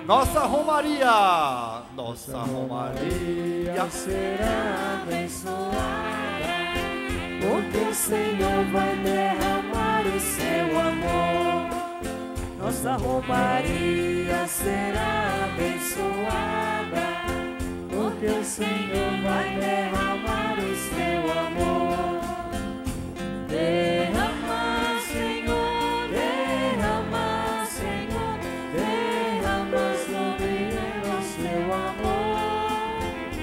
Nossa romaria será abençoada, porque o Senhor vai derramar o seu amor. Nossa romaria será abençoada, porque o Senhor vai derramar o seu amor. Derrama, Senhor, derrama, Senhor, derrama sobre ela o seu amor.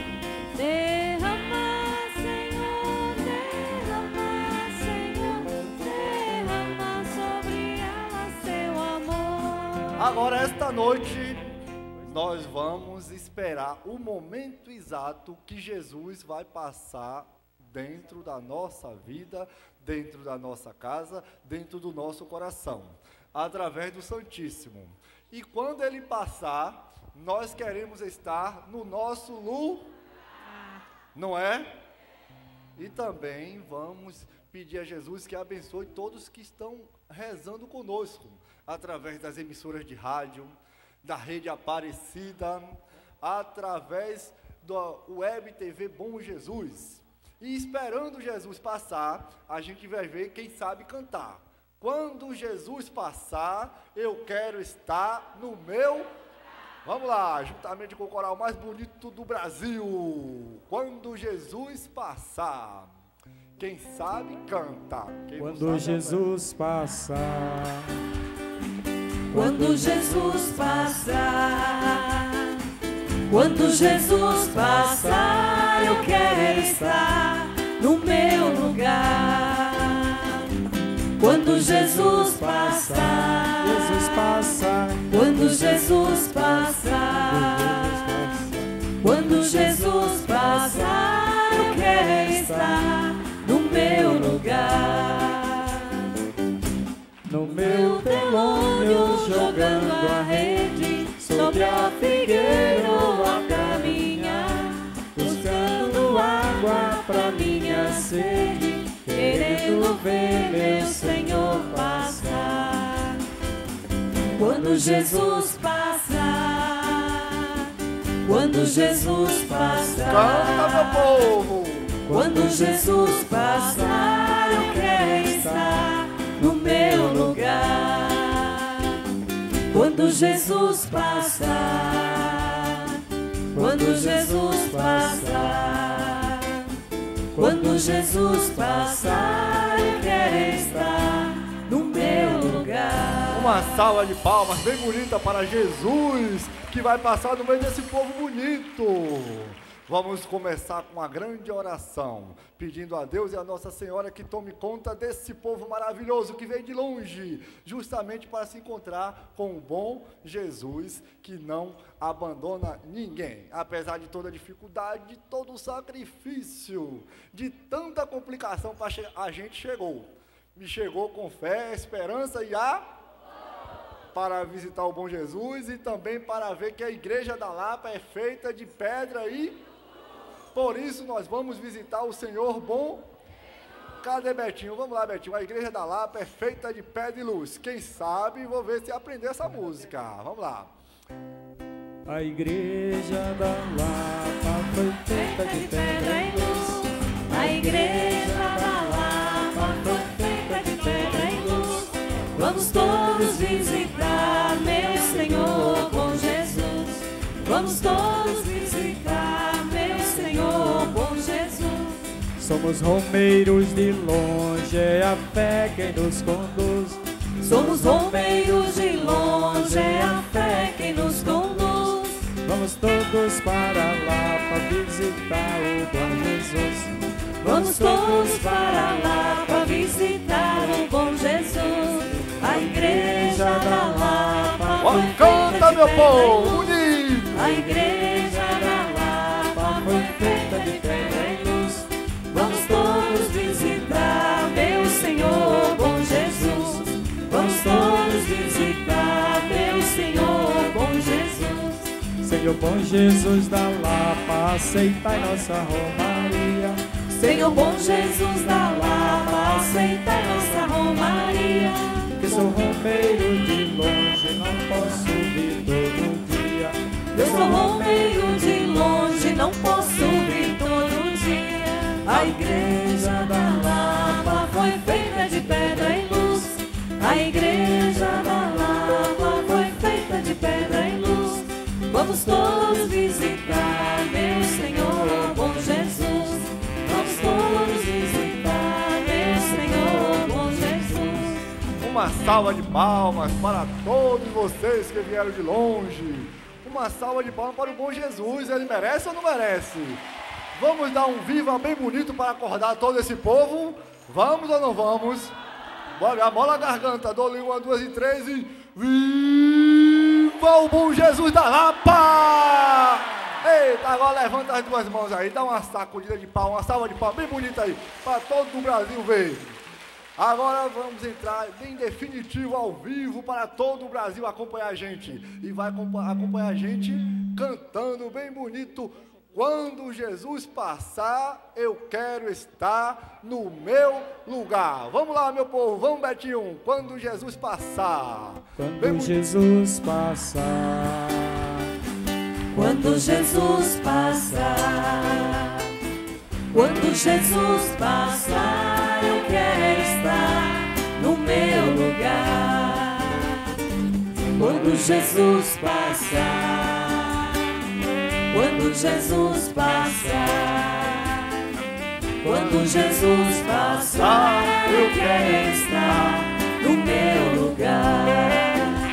Derrama, Senhor, derrama, Senhor, derrama sobre ela seu amor. Agora, esta noite, nós vamos esperar o momento exato que Jesus vai passar dentro da nossa vida, dentro da nossa casa, dentro do nosso coração, através do Santíssimo. E quando Ele passar, nós queremos estar no nosso lugar, não é? E também vamos pedir a Jesus que abençoe todos que estão rezando conosco, através das emissoras de rádio, da Rede Aparecida, através do Web TV Bom Jesus. E esperando Jesus passar, a gente vai ver quem sabe cantar. Quando Jesus passar, eu quero estar no meu... Vamos lá, juntamente com o coral mais bonito do Brasil. Quando Jesus passar, quem sabe canta. Quando Jesus passar, Quando Jesus passar, quando Jesus passar, eu quero estar no meu lugar. Quando Jesus passar, Jesus passar, quando Jesus passar, quando Jesus passar, eu quero estar no meu lugar. no meu telônio jogando a rede, Sobre a figueira ou a caminhar, buscando água pra minha sede, querendo ver meu Senhor passar. Quando Jesus passar, quando Jesus passar, Canta, meu povo! quando Jesus passar, eu quero estar no meu lugar. Quando Jesus passar, quando Jesus passar, quando Jesus passar, eu quero estar no meu lugar. Uma salva de palmas bem bonita para Jesus, que vai passar no meio desse povo bonito. Vamos começar com uma grande oração, pedindo a Deus e a Nossa Senhora que tome conta desse povo maravilhoso que veio de longe, justamente para se encontrar com o bom Jesus, que não abandona ninguém, apesar de toda a dificuldade, de todo o sacrifício, de tanta complicação, a gente chegou. Me chegou com fé, esperança e para visitar o bom Jesus e também para ver que a igreja da Lapa é feita de pedra e... Por isso nós vamos visitar o Senhor bom. Cadê Betinho? Vamos lá, Betinho. A igreja da Lapa é feita de pedra e luz. Quem sabe, vou ver se aprender essa música. Vamos lá. a igreja da Lapa foi feita de pedra e luz. A igreja da Lapa foi feita de pedra e luz. Vamos todos visitar meu Senhor bom Jesus. Vamos todos visitar meu Senhor bom Jesus. Somos romeiros de longe, é a fé quem nos conduz. Somos romeiros de longe, é a fé quem nos conduz. Vamos todos para lá para visitar o bom Jesus. Vamos todos para lá para visitar o bom Jesus. A igreja da Lapa foi Canta, feita de meu pedra e povo, luz. bonito! A igreja da Lapa foi feita de pedra e luz. Vamos todos visitar meu Senhor bom Jesus. Vamos todos visitar meu Senhor bom Jesus. Senhor bom Jesus da Lapa, aceitai nossa romaria. Senhor bom Jesus da Lapa, aceitai nossa romaria. Que sou romeiro de longe, não posso vir todo dia. Vamos todos visitar meu Senhor, bom Jesus. Vamos todos visitar meu Senhor, bom Jesus. Uma salva de palmas para todos vocês que vieram de longe. Uma salva de palmas para o bom Jesus. Ele merece ou não merece? Vamos dar um viva bem bonito para acordar todo esse povo? Vamos ou não vamos? Bora, bola a garganta, dou-lhe 1, 2 e 3 e... Viva o bom Jesus da Lapa! Eita, agora levanta as duas mãos aí, dá uma sacudida de palmas, uma salva de palmas bem bonita aí, para todo o Brasil ver. Agora vamos entrar em definitivo ao vivo para todo o Brasil acompanhar a gente. E vai acompanhar a gente cantando bem bonito. Quando Jesus passar, eu quero estar no meu lugar. Vamos lá, meu povo, vamos, Betinho. Quando Jesus passar. Quando Jesus passar. Quando Jesus passar. Quando Jesus passar, eu quero estar no meu lugar. Quando Jesus passar. Quando Jesus passar. Quando Jesus passar, eu quero estar no meu lugar.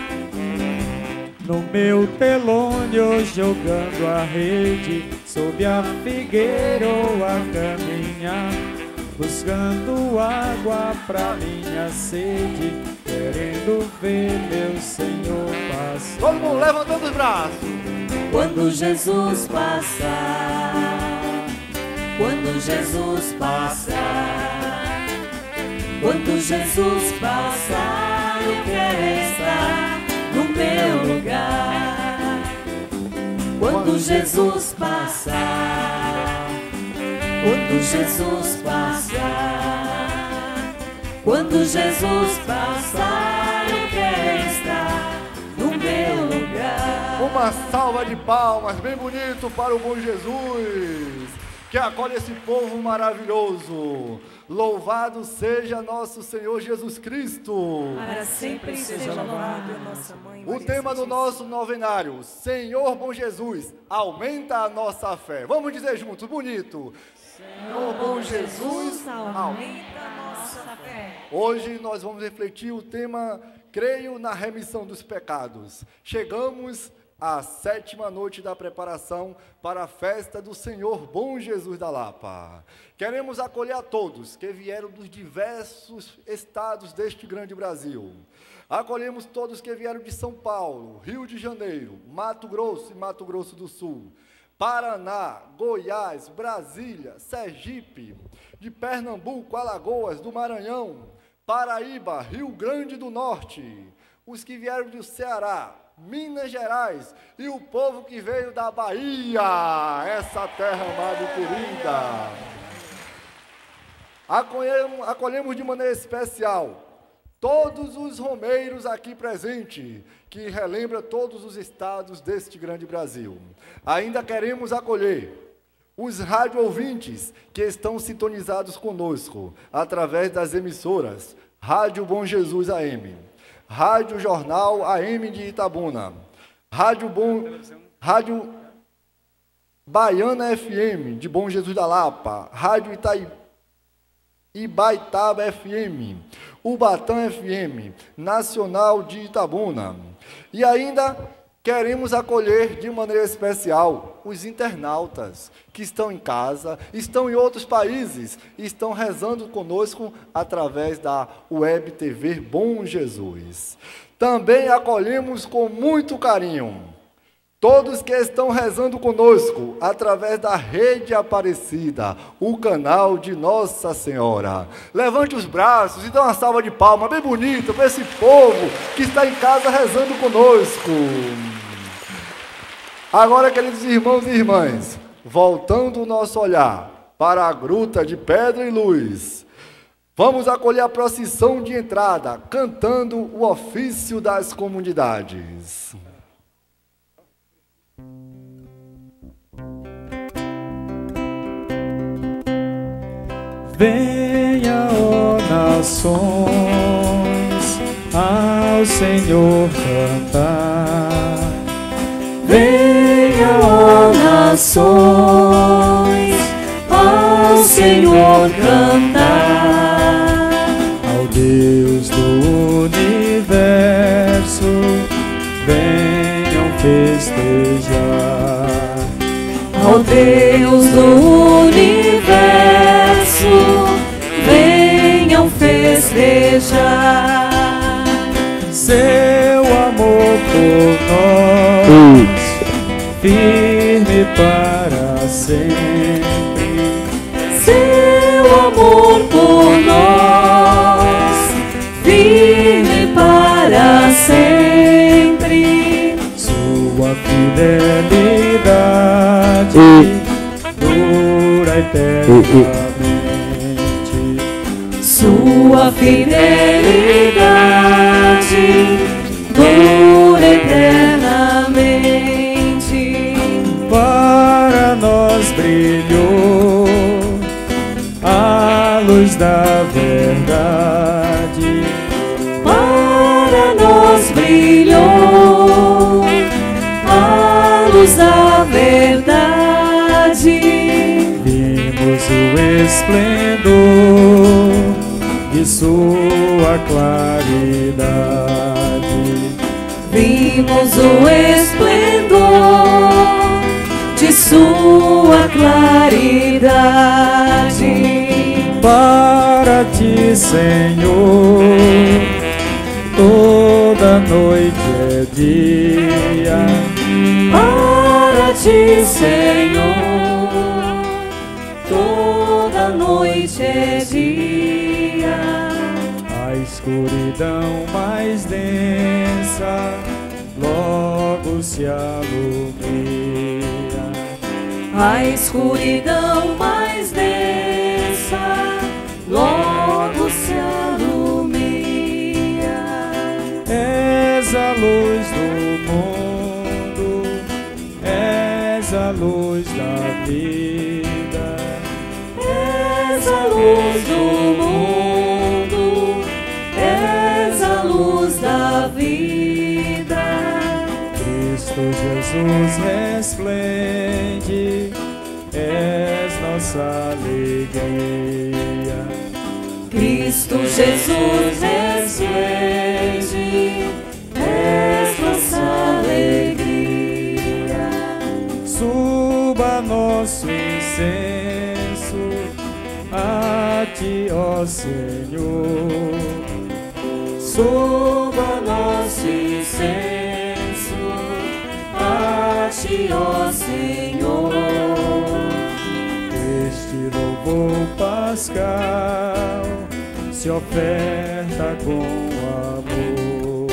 No meu telônio jogando a rede, sob a figueira ou a caminhar, buscando água pra minha sede, querendo ver meu Senhor passar. Todo mundo levantando os braços. Quando Jesus passar. Quando Jesus passar. Quando Jesus passar, eu quero estar no meu lugar. Quando Jesus passar. Quando Jesus passar. Quando Jesus passar, eu quero estar no meu lugar. Uma salva de palmas bem bonito para o bom Jesus, que acolhe esse povo maravilhoso. Louvado seja nosso Senhor Jesus Cristo. Para sempre seja louvado nossa mãe. O tema do nosso novenário: Senhor bom Jesus, aumenta a nossa fé. Vamos dizer juntos, bonito. Senhor bom Jesus, aumenta a nossa fé. Hoje nós vamos refletir o tema Creio na remissão dos pecados. Chegamos à 7ª noite da preparação para a festa do Senhor Bom Jesus da Lapa. Queremos acolher a todos que vieram dos diversos estados deste grande Brasil. Acolhemos todos que vieram de São Paulo, Rio de Janeiro, Mato Grosso e Mato Grosso do Sul, Paraná, Goiás, Brasília, Sergipe, de Pernambuco, Alagoas, do Maranhão, Paraíba, Rio Grande do Norte, os que vieram do Ceará, Minas Gerais e o povo que veio da Bahia, essa terra amada e querida. Acolhemos de maneira especial todos os romeiros aqui presentes, que relembra todos os estados deste grande Brasil. Ainda queremos acolher os rádio ouvintes que estão sintonizados conosco através das emissoras Rádio Bom Jesus AM, Rádio Jornal AM de Itabuna, Rádio Baiana FM de Bom Jesus da Lapa, Rádio Ibaitaba FM, Ubatã FM, Nacional de Itabuna. E ainda queremos acolher de maneira especial os internautas que estão em casa, estão em outros países, estão rezando conosco através da Web TV Bom Jesus. Também acolhemos com muito carinho todos que estão rezando conosco através da Rede Aparecida, o canal de Nossa Senhora. Levante os braços e dê uma salva de palmas bem bonita para esse povo que está em casa rezando conosco. Agora, queridos irmãos e irmãs, voltando o nosso olhar para a Gruta de Pedra e Luz, vamos acolher a procissão de entrada, cantando o ofício das comunidades. Venha, ó nações, ao Senhor cantar. Venha, gerações ao Senhor cantar. Ao Deus do universo, venham festejar. Ao Deus do universo, venham festejar. Seu amor por nós, firme para sempre. Seu amor por nós, firme para sempre. Sua fidelidade dura eternamente. Sua fidelidade dura eternamente. Para nós brilhou a luz da verdade. Para nós brilhou a luz da verdade. Vimos o esplendor de sua claridade. Vimos o esplendor de sua claridade. Para ti, Senhor, toda noite é dia. Para ti, Senhor, toda noite é dia. A escuridão mais densa logo se alumia. A escuridão mais densa logo se alumia. És a luz do mundo, és a luz da vida. És a luz do mundo, és a luz da vida. Cristo Jesus resplende, és nossa alegria. Cristo Jesus resplende, és nossa alegria. Suba nosso incenso a ti, ó Senhor. Suba nosso incenso a ti, ó Senhor. Este louvor pascal se oferta com amor.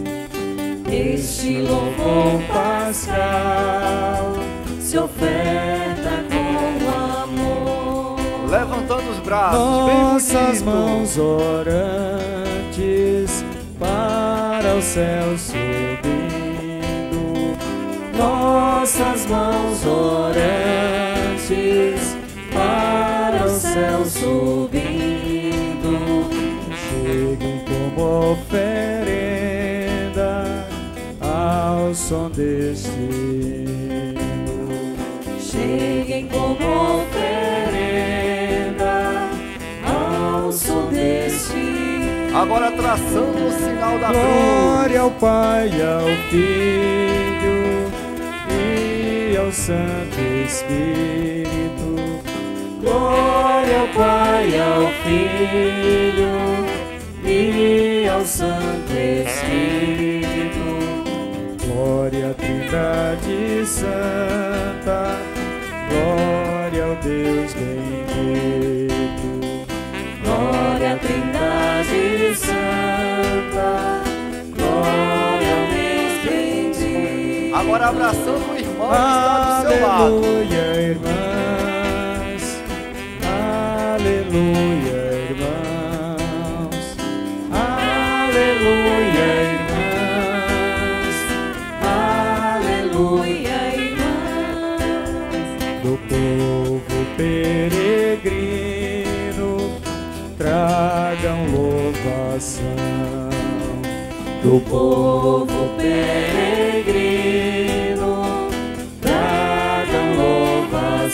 Este louvor pascal se oferta com amor. Levantando os braços, Nossas bem bonito. mãos orantes para o céu subindo. Nossas mãos orantes para o céu subindo. Cheguem como oferenda ao som deste hino. Cheguem como oferenda ao som deste hino. Agora traçando o sinal da cruz. Glória ao Pai, ao Filho e ao Santo Espírito. Glória ao Pai, ao Filho e ao Santo Espírito. Glória à Trindade Santa, glória ao Deus bendito. Glória à Trindade Santa, glória ao Deus bendito. Agora abraçando o irmão que está do seu lado. Aleluia, irmãs. Aleluia, irmãos. Aleluia, irmãs. Aleluia, irmãs. Do povo peregrino, tragam louvação. Do povo peregrino, tragam louvação.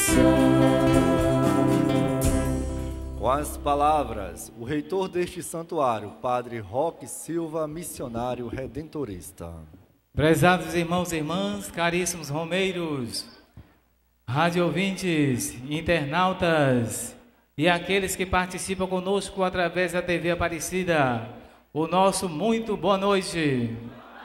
Com as palavras, o reitor deste santuário, Padre Roque Silva, missionário redentorista. Prezados irmãos e irmãs, caríssimos romeiros, rádio ouvintes, internautas e aqueles que participam conosco através da TV Aparecida, o nosso muito boa noite.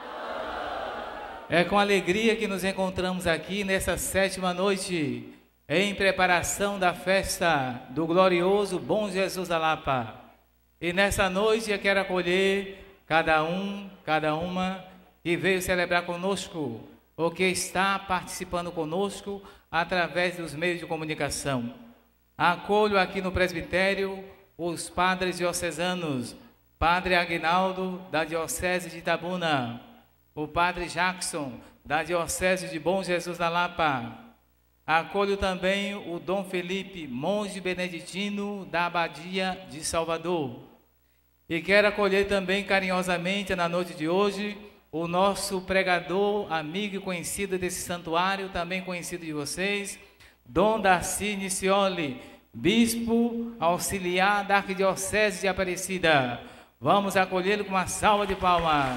É com alegria que nos encontramos aqui nessa 7ª noite, em preparação da festa do glorioso Bom Jesus da Lapa. E nessa noite eu quero acolher cada uma que veio celebrar conosco, ou que está participando conosco através dos meios de comunicação. Acolho aqui no presbitério os padres diocesanos, Padre Aguinaldo, da Diocese de Itabuna, o Padre Jackson, da Diocese de Bom Jesus da Lapa. Acolho também o Dom Felipe, monge beneditino da Abadia de Salvador. E quero acolher também carinhosamente na noite de hoje o nosso pregador, amigo e conhecido desse santuário, também conhecido de vocês, Dom Darcy Nicioli, bispo auxiliar da Arquidiocese de Aparecida. Vamos acolhê-lo com uma salva de palmas.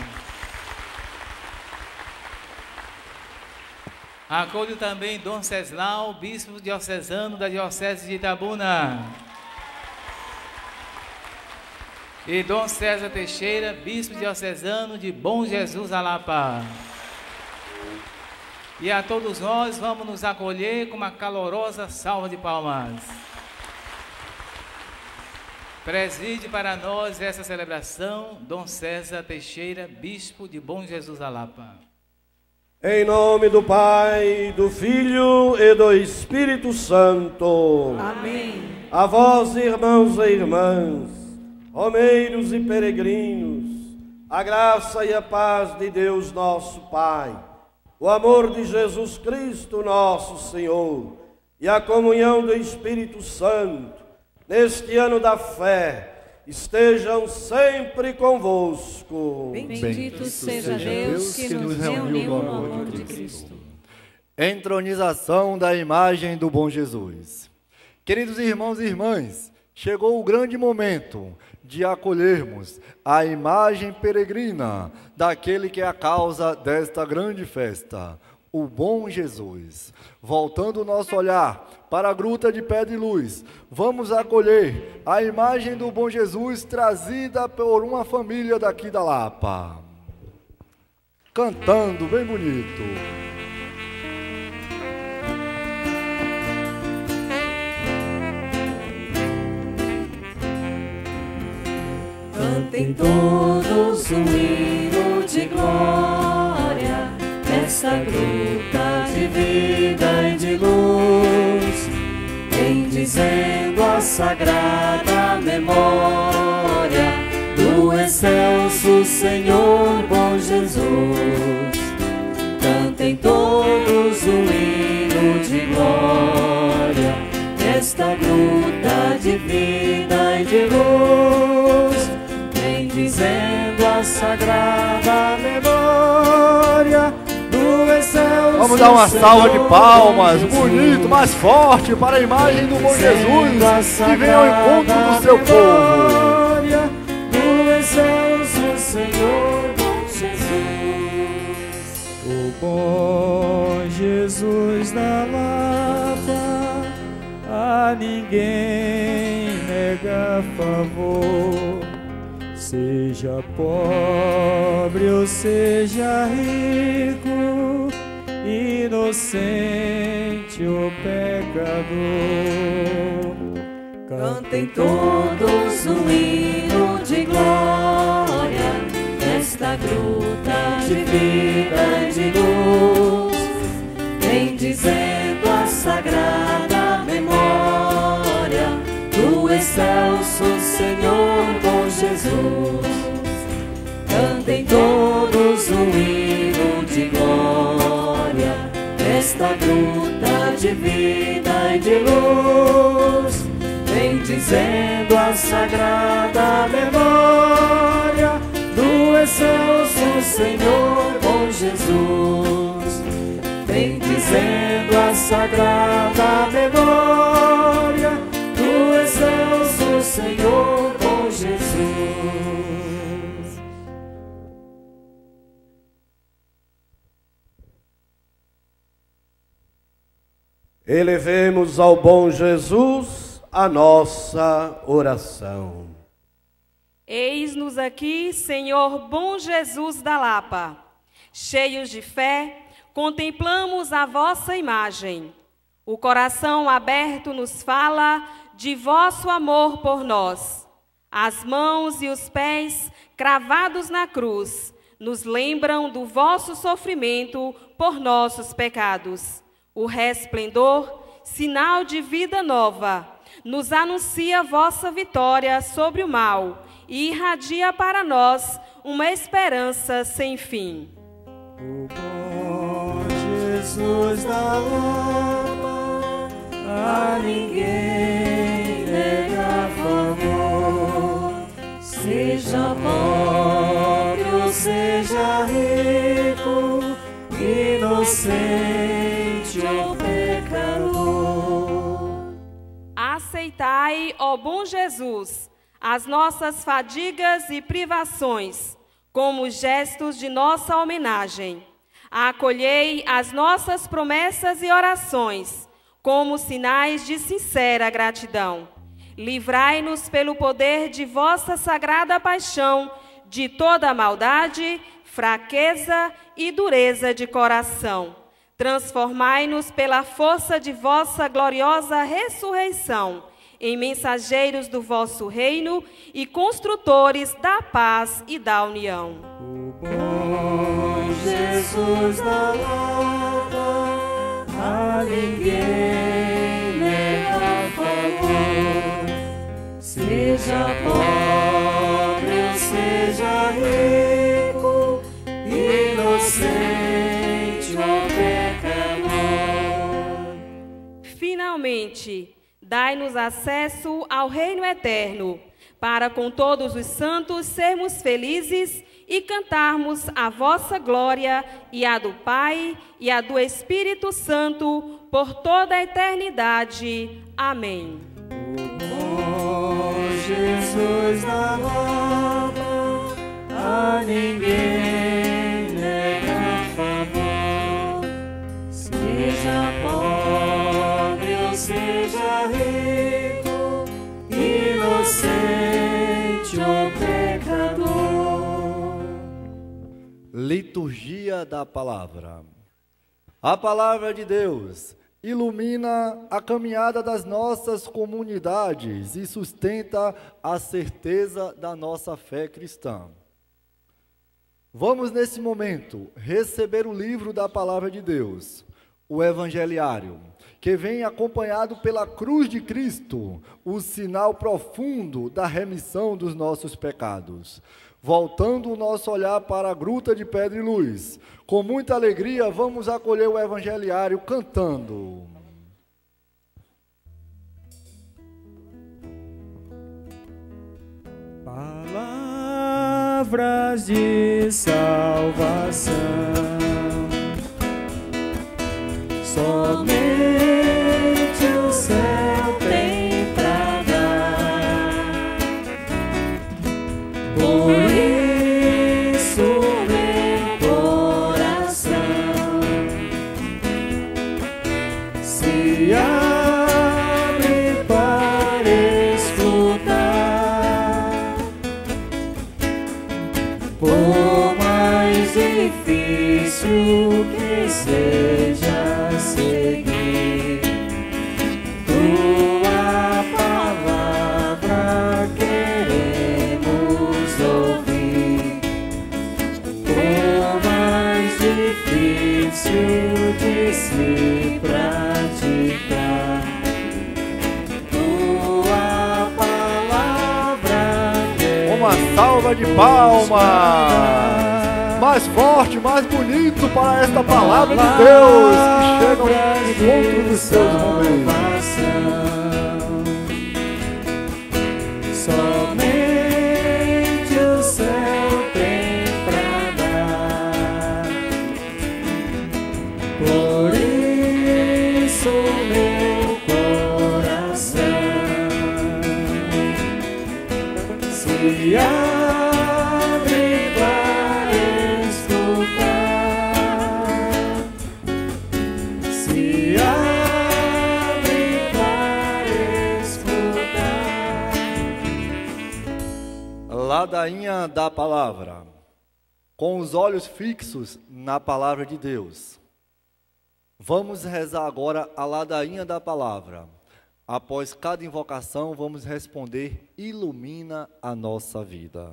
Acolho também Dom Ceslau, bispo diocesano da Diocese de Itabuna. E Dom César Teixeira, bispo diocesano de Bom Jesus da Lapa. E a todos nós vamos nos acolher com uma calorosa salva de palmas. Preside para nós essa celebração Dom César Teixeira, bispo de Bom Jesus da Lapa. Em nome do Pai, do Filho e do Espírito Santo. Amém. A vós, irmãos e irmãs, romeiros e peregrinos, a graça e a paz de Deus nosso Pai, o amor de Jesus Cristo nosso Senhor e a comunhão do Espírito Santo, neste ano da fé, estejam sempre convosco. Bendito seja Deus que nos reuniu no amor de Cristo. Entronização da imagem do Bom Jesus. Queridos irmãos e irmãs, chegou o grande momento de acolhermos a imagem peregrina daquele que é a causa desta grande festa, o Bom Jesus. Voltando o nosso olhar para a Gruta de Pedra e Luz, vamos acolher a imagem do Bom Jesus trazida por uma família daqui da Lapa. Cantando bem bonito. Cantem todos um hino de glória nessa gruta de vida e de luz, bendizendo a sagrada memória do excelso Senhor Bom Jesus. Cantem todos um hino de glória nesta gruta de vida e de luz, bendizendo a sagrada memória do excelso. Vamos dar uma salva de palmas, bonito, mais forte, para a imagem do Bom Jesus, que vem ao encontro do seu povo. Do excelso Senhor Bom Jesus. O Bom Jesus da Lapa, a ninguém nega favor. Seja pobre ou seja rico, inocente ou pecador, Cantem todos um hino de glória nesta gruta de vida e de luz, bendizendo a sagrada memória do excelso Senhor Bom Jesus. Cantem todos um hino de glória nesta gruta de vida e de luz, bendizendo a sagrada memória do excelso Senhor Bom Jesus. Bendizendo a sagrada memória Elevemos ao bom Jesus a nossa oração. Eis-nos aqui, Senhor bom Jesus da Lapa. Cheios de fé, contemplamos a vossa imagem. O coração aberto nos fala de vosso amor por nós. As mãos e os pés cravados na cruz nos lembram do vosso sofrimento por nossos pecados. O resplendor, sinal de vida nova, nos anuncia vossa vitória sobre o mal e irradia para nós uma esperança sem fim. O bom Jesus da Lapa, a ninguém nega favor, seja pobre ou seja rico, inocente ou pecador. Aceitai, ó bom Jesus, as nossas fadigas e privações, como gestos de nossa homenagem. Acolhei as nossas promessas e orações, como sinais de sincera gratidão. Livrai-nos pelo poder de vossa sagrada paixão, de toda maldade, fraqueza e dureza de coração. Transformai-nos pela força de vossa gloriosa ressurreição, em mensageiros do vosso reino e construtores da paz e da união. O bom Jesus da Lapa, a ninguém nega favor, seja pobre ou seja rico, inocente ou pecador. Finalmente, dai-nos acesso ao reino eterno, para com todos os santos sermos felizes e cantarmos a vossa glória e a do Pai e a do Espírito Santo por toda a eternidade. Amém. Oh, Jesus da Lapa, a ninguém nega favor, seja pobre ou seja rico, inocente ou pecador. Liturgia da Palavra. A Palavra de Deus ilumina a caminhada das nossas comunidades e sustenta a certeza da nossa fé cristã. Vamos, nesse momento, receber o livro da Palavra de Deus, o Evangeliário, que vem acompanhado pela cruz de Cristo, o sinal profundo da remissão dos nossos pecados. Voltando o nosso olhar para a Gruta de Pedra e Luz, com muita alegria vamos acolher o Evangeliário cantando. Palavras de salvação, somente o céu tem pra dar. Por isso meu coração se abre para escutar. Por mais difícil que seja seguir tua palavra, queremos ouvir. Por mais difícil de se praticar, tua palavra queremos. Uma salva de palmas! Mais forte, mais bonito para esta palavra de Deus que chega ao encontro dos seus momentos. Somente o céu tem pra dar. Por isso meu coração se abre para escutar, se abre Ladainha da palavra. Com os olhos fixos na palavra de Deus. Vamos rezar agora a ladainha da palavra. Após cada invocação, vamos responder: ilumina a nossa vida.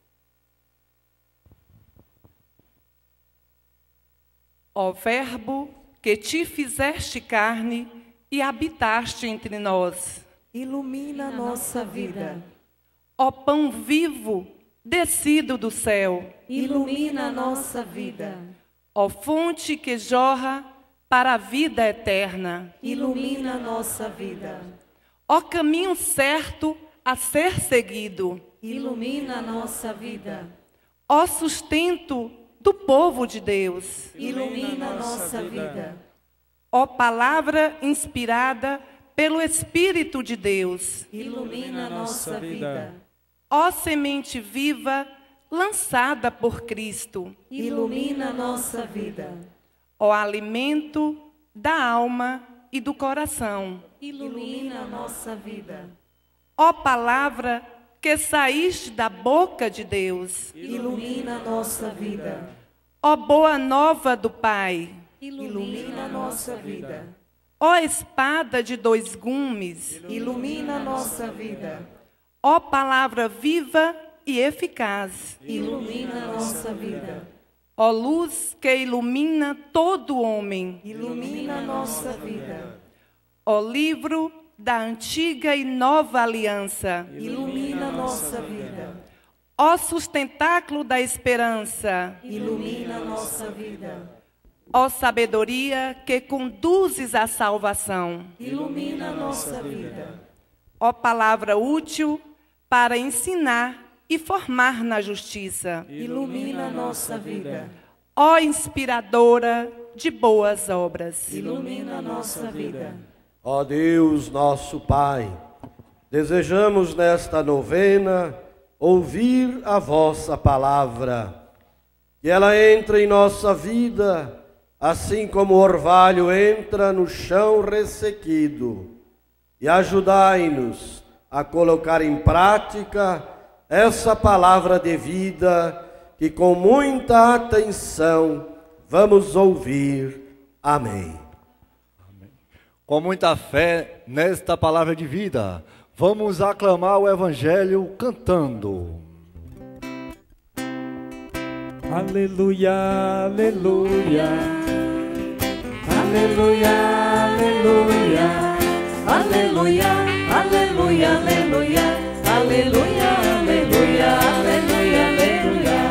Ó Verbo, que te fizeste carne e habitaste entre nós, ilumina a nossa vida. Ó Pão vivo, descido do céu, ilumina a nossa vida. Ó fonte que jorra para a vida eterna, ilumina a nossa vida. Ó caminho certo a ser seguido, ilumina a nossa vida. Ó sustento do povo de Deus, ilumina a nossa vida. Ó palavra inspirada pelo Espírito de Deus, ilumina a nossa vida. Ó semente viva lançada por Cristo, ilumina a nossa vida. Ó alimento da alma e do coração, ilumina a nossa vida. Ó palavra que saíste da boca de Deus, ilumina a nossa vida. Ó boa nova do Pai, ilumina a nossa vida. Ó espada de dois gumes, ilumina a nossa vida. Ó palavra viva e eficaz, ilumina a nossa vida. Ó luz que ilumina todo homem, ilumina a nossa vida. Ó livro da antiga e nova aliança, ilumina a nossa vida. Ó sustentáculo da esperança, ilumina a nossa vida. Ó sabedoria que conduzes à salvação, ilumina a nossa vida. Ó palavra útil para ensinar e formar na justiça, ilumina a nossa vida. Ó inspiradora de boas obras, ilumina a nossa vida. Ó Deus, nosso Pai, desejamos nesta novena ouvir a vossa palavra, que ela entre em nossa vida, assim como o orvalho entra no chão ressequido, e ajudai-nos a colocar em prática essa palavra de vida que com muita atenção vamos ouvir. Amém. Com muita fé nesta palavra de vida, vamos aclamar o Evangelho cantando. Aleluia, aleluia. Aleluia, aleluia. Aleluia, aleluia, aleluia. Aleluia, aleluia, aleluia, aleluia.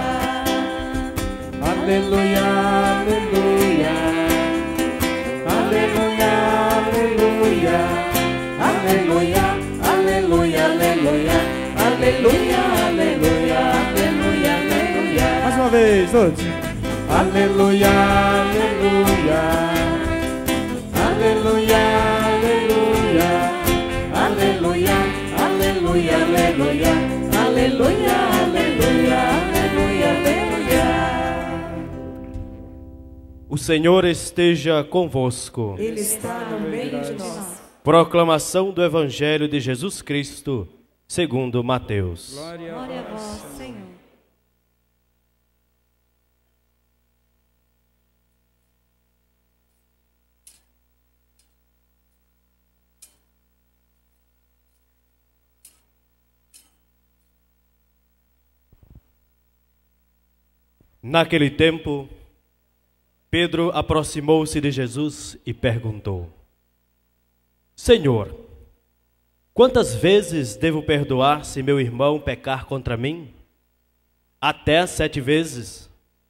Aleluia, aleluia. Aleluia, aleluia. Aleluia, aleluia, aleluia. Aleluia, aleluia, aleluia, aleluia. Mais uma vez, todos. Aleluia, aleluia. Aleluia, aleluia. Aleluia, aleluia, aleluia. Aleluia, aleluia, aleluia, aleluia. O Senhor esteja convosco. Ele está no meio de nós. Proclamação do Evangelho de Jesus Cristo, segundo Mateus. Glória Glória a vós, Senhor. Naquele tempo, Pedro aproximou-se de Jesus e perguntou: Senhor, quantas vezes devo perdoar se meu irmão pecar contra mim? Até 7 vezes?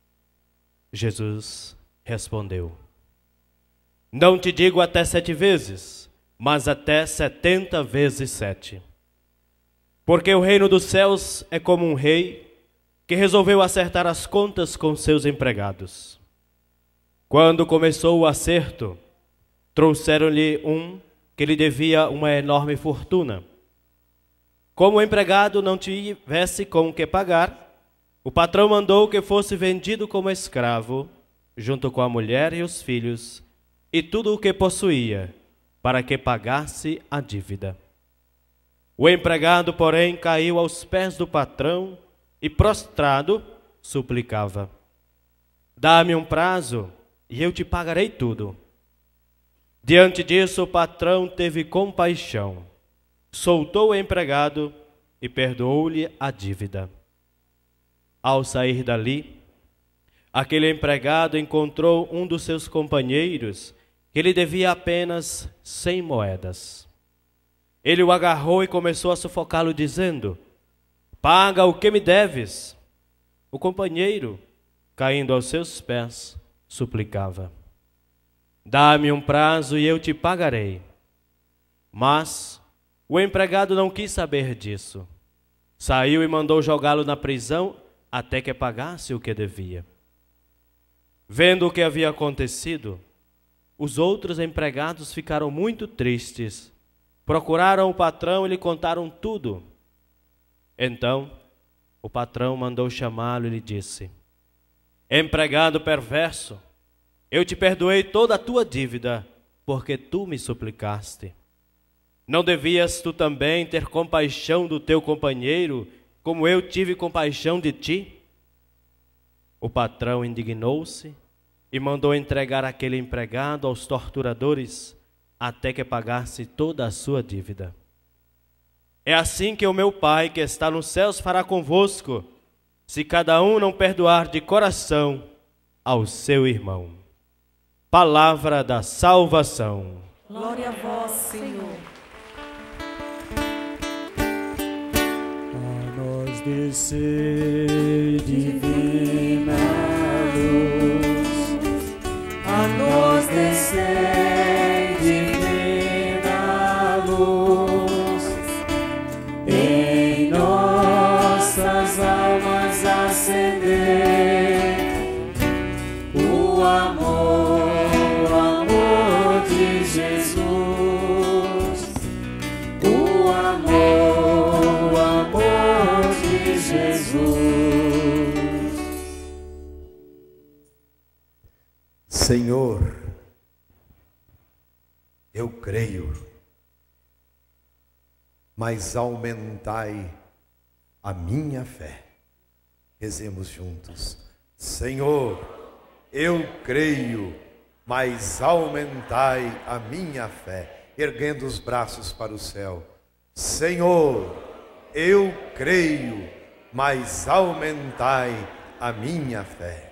Jesus respondeu: Não te digo até 7 vezes, mas até 70 vezes 7. Porque o reino dos céus é como um rei que resolveu acertar as contas com seus empregados. Quando começou o acerto, trouxeram-lhe um que lhe devia uma enorme fortuna. Como o empregado não tivesse com o que pagar, o patrão mandou que fosse vendido como escravo, junto com a mulher e os filhos, e tudo o que possuía, para que pagasse a dívida. O empregado, porém, caiu aos pés do patrão e prostrado suplicava: dá-me um prazo e eu te pagarei tudo. Diante disso, o patrão teve compaixão, soltou o empregado e perdoou-lhe a dívida. Ao sair dali, aquele empregado encontrou um dos seus companheiros que lhe devia apenas 100 moedas. Ele o agarrou e começou a sufocá-lo, dizendo: paga o que me deves. O companheiro, caindo aos seus pés, suplicava: dá-me um prazo e eu te pagarei. Mas o empregado não quis saber disso. Saiu e mandou jogá-lo na prisão até que pagasse o que devia. Vendo o que havia acontecido, os outros empregados ficaram muito tristes. Procuraram o patrão e lhe contaram tudo. Então, o patrão mandou chamá-lo e lhe disse: empregado perverso, eu te perdoei toda a tua dívida, porque tu me suplicaste. Não devias tu também ter compaixão do teu companheiro, como eu tive compaixão de ti? O patrão indignou-se e mandou entregar aquele empregado aos torturadores, até que pagasse toda a sua dívida. É assim que o meu Pai que está nos céus fará convosco, se cada um não perdoar de coração ao seu irmão. Palavra da salvação. Glória a vós, Senhor. A nós descer divina luz, a nós descer divina luz, em nossas almas acender o amor de Jesus, o amor de Jesus. Senhor, eu creio, mas aumentai a minha fé. Rezemos juntos. Senhor, eu creio, mas aumentai a minha fé. Erguendo os braços para o céu. Senhor, eu creio, mas aumentai a minha fé.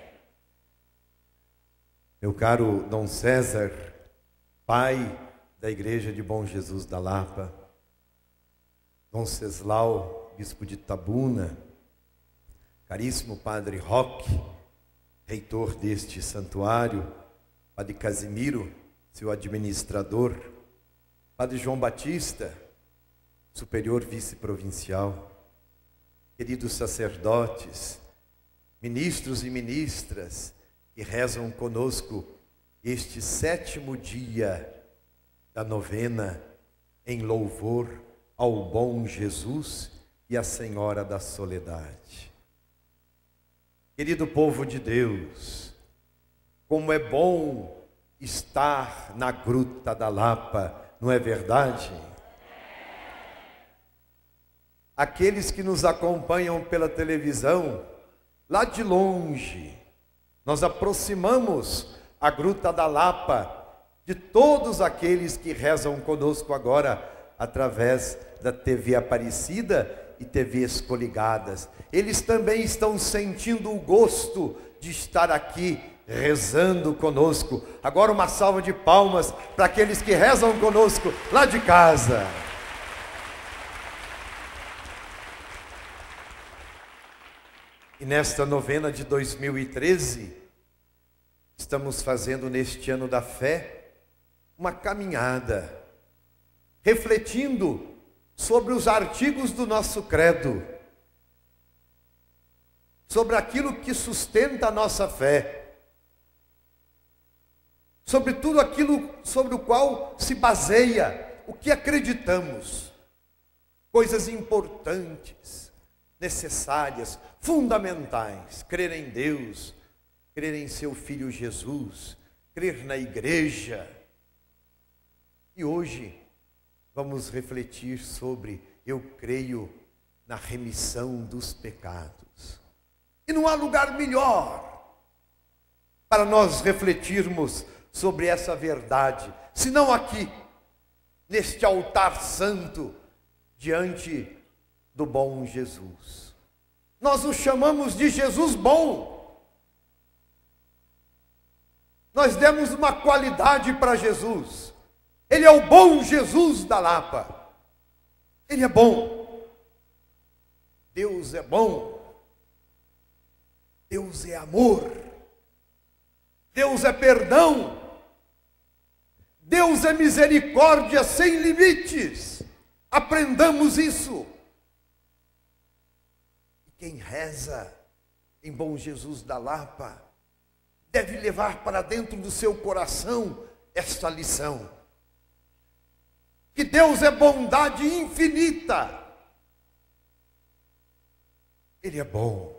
Meu caro Dom César, pai da Igreja de Bom Jesus da Lapa, Dom Ceslau, bispo de Tabuna, caríssimo Padre Roque, reitor deste santuário, Padre Casimiro, seu administrador, Padre João Batista, superior vice-provincial, queridos sacerdotes, ministros e ministras que rezam conosco este 7º dia da novena em louvor ao bom Jesus e à Senhora da Soledade. Querido povo de Deus, como é bom estar na Gruta da Lapa, não é verdade? Aqueles que nos acompanham pela televisão, lá de longe, nós aproximamos a Gruta da Lapa de todos aqueles que rezam conosco agora através da TV Aparecida e TVs coligadas. Eles também estão sentindo o gosto de estar aqui rezando conosco. Agora uma salva de palmas para aqueles que rezam conosco lá de casa. E nesta novena de 2013, estamos fazendo neste ano da fé uma caminhada, refletindo sobre os artigos do nosso credo, sobre aquilo que sustenta a nossa fé, sobre tudo aquilo sobre o qual se baseia o que acreditamos, coisas importantes, necessárias, fundamentais: crer em Deus, crer em seu Filho Jesus, crer na igreja. E hoje vamos refletir sobre eu creio, na remissão dos pecados. E não há lugar melhor para nós refletirmos sobre essa verdade, senão aqui, neste altar santo, diante do bom Jesus. Nós o chamamos de Jesus bom. Nós demos uma qualidade para Jesus. Ele é o bom Jesus da Lapa. Ele é bom. Deus é bom. Deus é amor. Deus é perdão. Deus é misericórdia sem limites. Aprendamos isso. E quem reza em bom Jesus da Lapa deve levar para dentro do seu coração esta lição. Que Deus é bondade infinita. Ele é bom.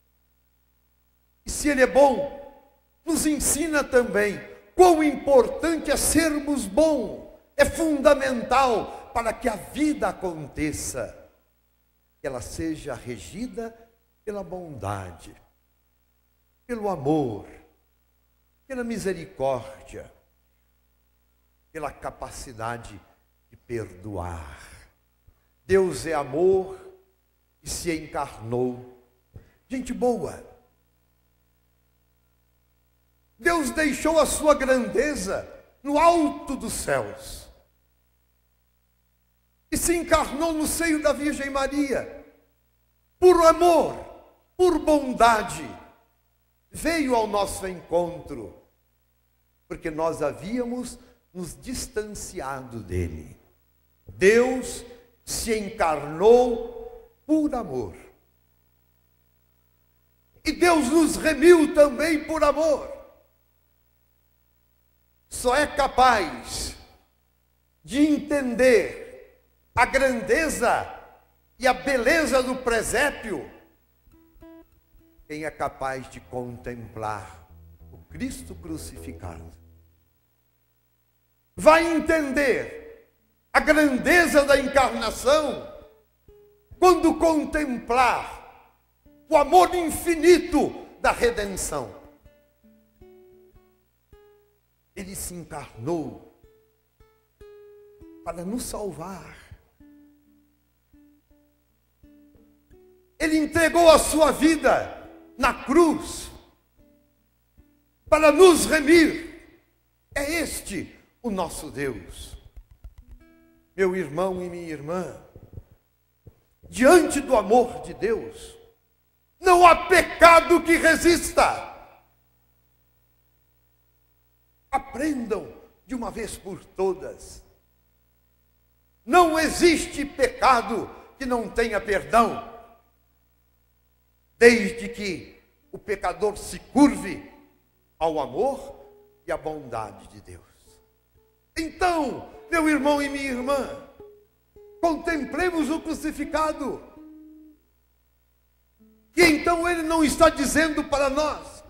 E se Ele é bom, nos ensina também quão importante é sermos bons. É fundamental para que a vida aconteça, que ela seja regida pela bondade, pelo amor, pela misericórdia, pela capacidade de perdoar. Deus é amor e se encarnou. Gente boa. Deus deixou a sua grandeza no alto dos céus e se encarnou no seio da Virgem Maria. Por amor, por bondade, veio ao nosso encontro, porque nós havíamos nos distanciado dele. Deus se encarnou por amor. E Deus nos remiu também por amor. Só é capaz de entender a grandeza e a beleza do presépio quem é capaz de contemplar o Cristo crucificado. Vai entender a grandeza da encarnação quando contemplar o amor infinito da redenção. Ele se encarnou para nos salvar. Ele entregou a sua vida na cruz para nos remir. É este o nosso Deus. Meu irmão e minha irmã, diante do amor de Deus, não há pecado que resista. Aprendam de uma vez por todas. Não existe pecado que não tenha perdão, desde que o pecador se curve ao amor e à bondade de Deus. Então, meu irmão e minha irmã, contemplemos o crucificado. E então Ele não está dizendo para nós,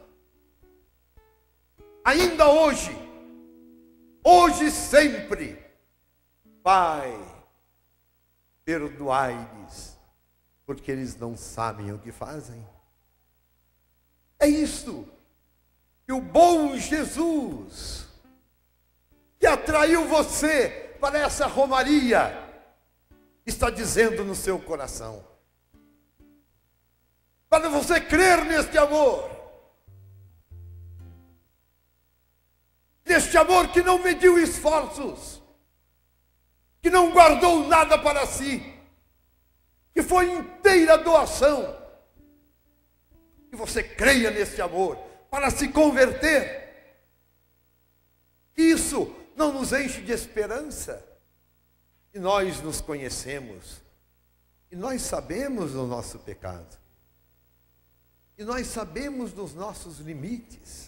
ainda hoje e sempre, Pai, perdoai-lhes, porque eles não sabem o que fazem. É isto que o bom Jesus, que atraiu você para essa romaria, está dizendo no seu coração. Para você crer neste amor. Neste amor que não mediu esforços, que não guardou nada para si, que foi inteira doação. Que você creia neste amor para se converter. Isso não nos enche de esperança. E nós nos conhecemos. E nós sabemos do nosso pecado. E nós sabemos dos nossos limites.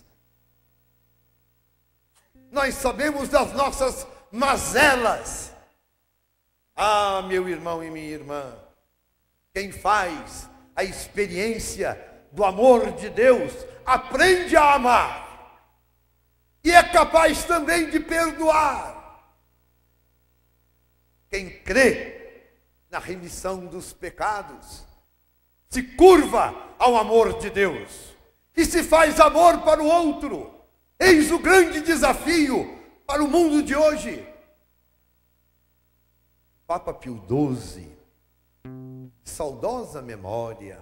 Nós sabemos das nossas mazelas. Ah, meu irmão e minha irmã, quem faz a experiência do amor de Deus, aprende a amar. E é capaz também de perdoar. Quem crê na remissão dos pecados, se curva ao amor de Deus e se faz amor para o outro. Eis o grande desafio para o mundo de hoje. Papa Pio XII, saudosa memória,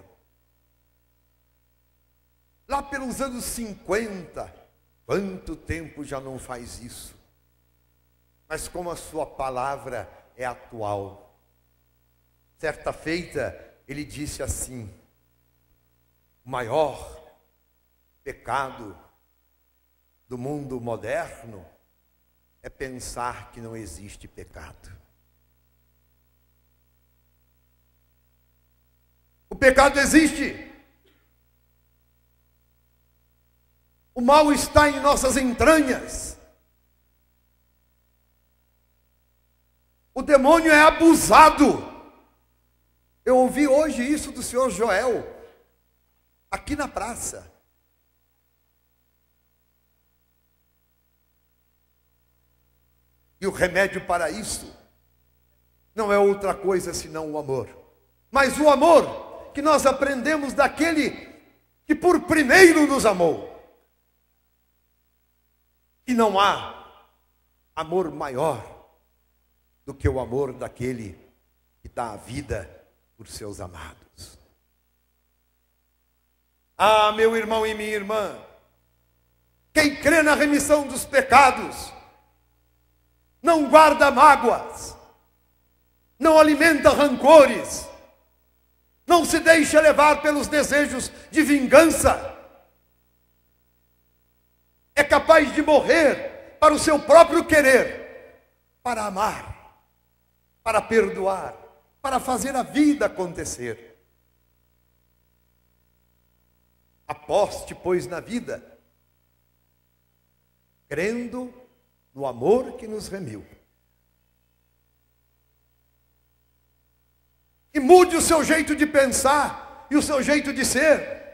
lá pelos anos 50, quanto tempo já não faz isso? Mas como a sua palavra é atual. Certa feita, ele disse assim: o maior pecado do mundo moderno é pensar que não existe pecado. O pecado existe. O mal está em nossas entranhas. O demônio é abusado. Eu ouvi hoje isso do senhor Joel, aqui na praça. E o remédio para isso não é outra coisa senão o amor. Mas o amor que nós aprendemos daquele que por primeiro nos amou. E não há amor maior do que o amor daquele que dá a vida por seus amados. Ah, meu irmão e minha irmã, quem crê na remissão dos pecados, não guarda mágoas, não alimenta rancores, não se deixa levar pelos desejos de vingança, é capaz de morrer para o seu próprio querer, para amar, para perdoar, para fazer a vida acontecer. Aposte, pois, na vida, crendo no amor que nos remiu. E mude o seu jeito de pensar e o seu jeito de ser.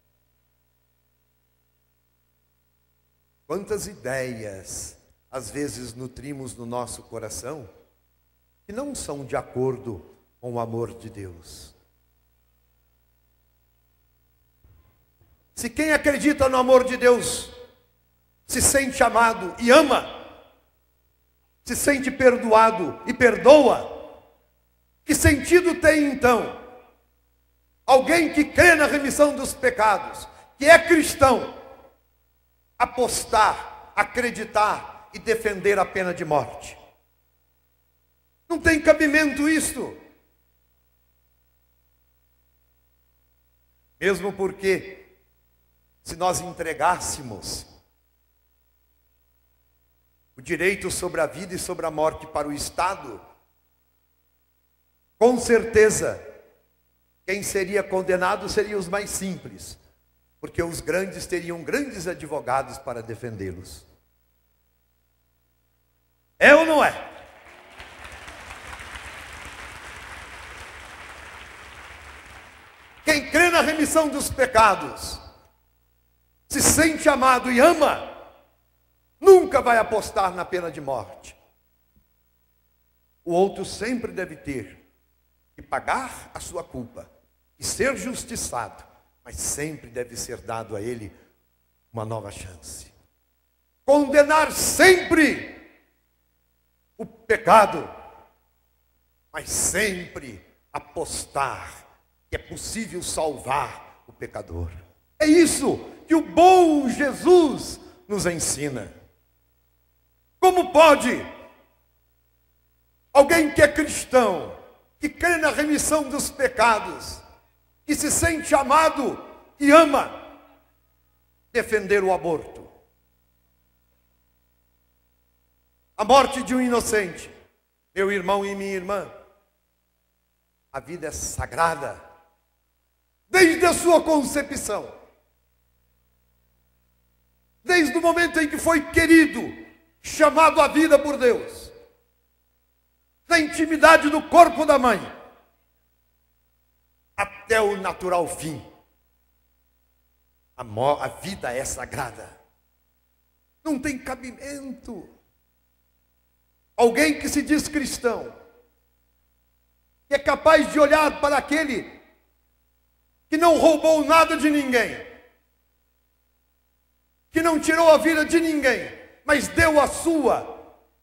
Quantas ideias, às vezes, nutrimos no nosso coração que não são de acordo com o amor de Deus. Se quem acredita no amor de Deus se sente amado e ama, se sente perdoado e perdoa, que sentido tem então alguém que crê na remissão dos pecados, que é cristão, apostar, acreditar e defender a pena de morte? Não tem cabimento isto. Mesmo porque, se nós entregássemos o direito sobre a vida e sobre a morte para o Estado, com certeza, quem seria condenado seriam os mais simples, porque os grandes teriam grandes advogados para defendê-los. É ou não é? Quem crê na remissão dos pecados, se sente amado e ama, nunca vai apostar na pena de morte. O outro sempre deve ter que pagar a sua culpa e ser justiçado, mas sempre deve ser dado a ele uma nova chance. Condenar sempre o pecado, mas sempre apostar que é possível salvar o pecador. É isso que o bom Jesus nos ensina. Como pode alguém que é cristão, que crê na remissão dos pecados, que se sente amado e ama, defender o aborto? A morte de um inocente. Meu irmão e minha irmã, a vida é sagrada, desde a sua concepção, desde o momento em que foi querido, chamado à vida por Deus, na intimidade do corpo da mãe, até o natural fim. A vida é sagrada. Não tem cabimento alguém que se diz cristão que é capaz de olhar para aquele que não roubou nada de ninguém, que não tirou a vida de ninguém, mas deu a sua,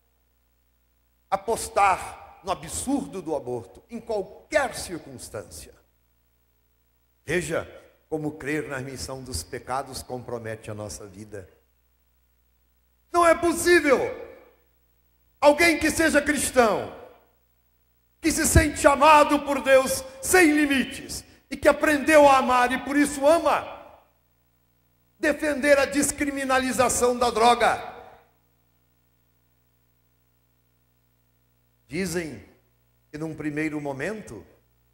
apostar no absurdo do aborto, em qualquer circunstância. Veja como crer na remissão dos pecados compromete a nossa vida. Não é possível alguém que seja cristão, que se sente amado por Deus sem limites, e que aprendeu a amar e por isso ama, defender a descriminalização da droga. Dizem que num primeiro momento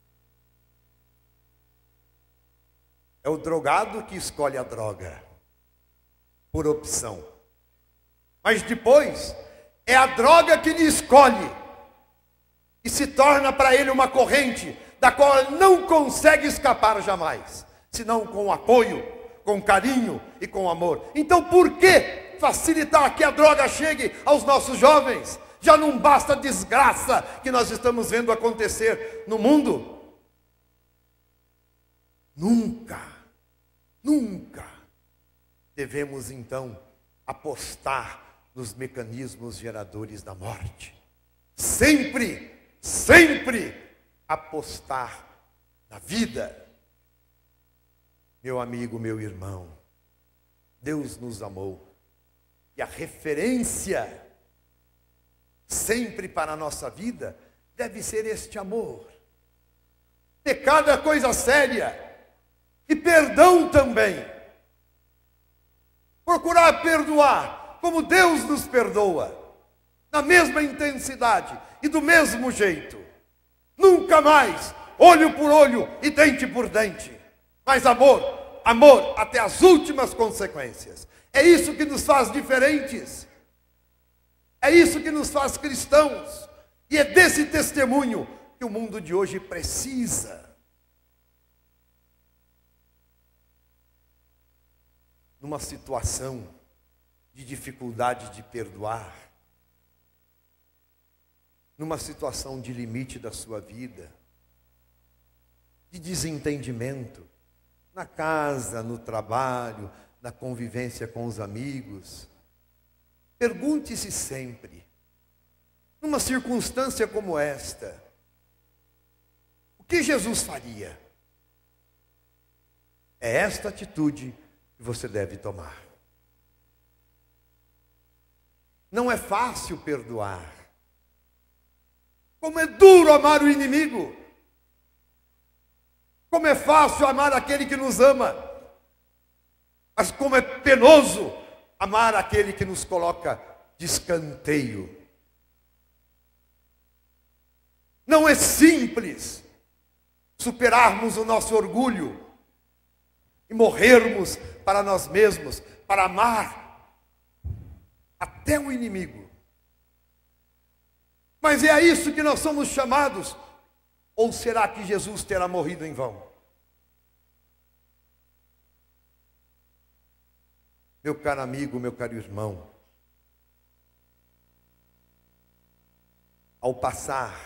é o drogado que escolhe a droga por opção, mas depois é a droga que lhe escolhe e se torna para ele uma corrente da qual ele não consegue escapar jamais, senão com apoio, com carinho e com amor. Então por que facilitar que a droga chegue aos nossos jovens? Já não basta a desgraça que nós estamos vendo acontecer no mundo? Nunca devemos então apostar nos mecanismos geradores da morte. Sempre apostar na vida. Meu amigo, meu irmão, Deus nos amou. E a referência sempre para a nossa vida deve ser este amor. Pecado é coisa séria. E perdão também. Procurar perdoar como Deus nos perdoa. Na mesma intensidade e do mesmo jeito. Nunca mais olho por olho e dente por dente. Mas amor até as últimas consequências. É isso que nos faz diferentes. É isso que nos faz cristãos. E é desse testemunho que o mundo de hoje precisa. Numa situação de dificuldade de perdoar, numa situação de limite da sua vida, de desentendimento, na casa, no trabalho, na convivência com os amigos, pergunte-se sempre, numa circunstância como esta, o que Jesus faria? É esta atitude que você deve tomar. Não é fácil perdoar. Como é duro amar o inimigo. Como é fácil amar aquele que nos ama. Mas como é penoso amar aquele que nos coloca de escanteio. Não é simples superarmos o nosso orgulho e morrermos para nós mesmos, para amar até o inimigo. Mas é a isso que nós somos chamados? Ou será que Jesus terá morrido em vão? Meu caro amigo, meu caro irmão, ao passar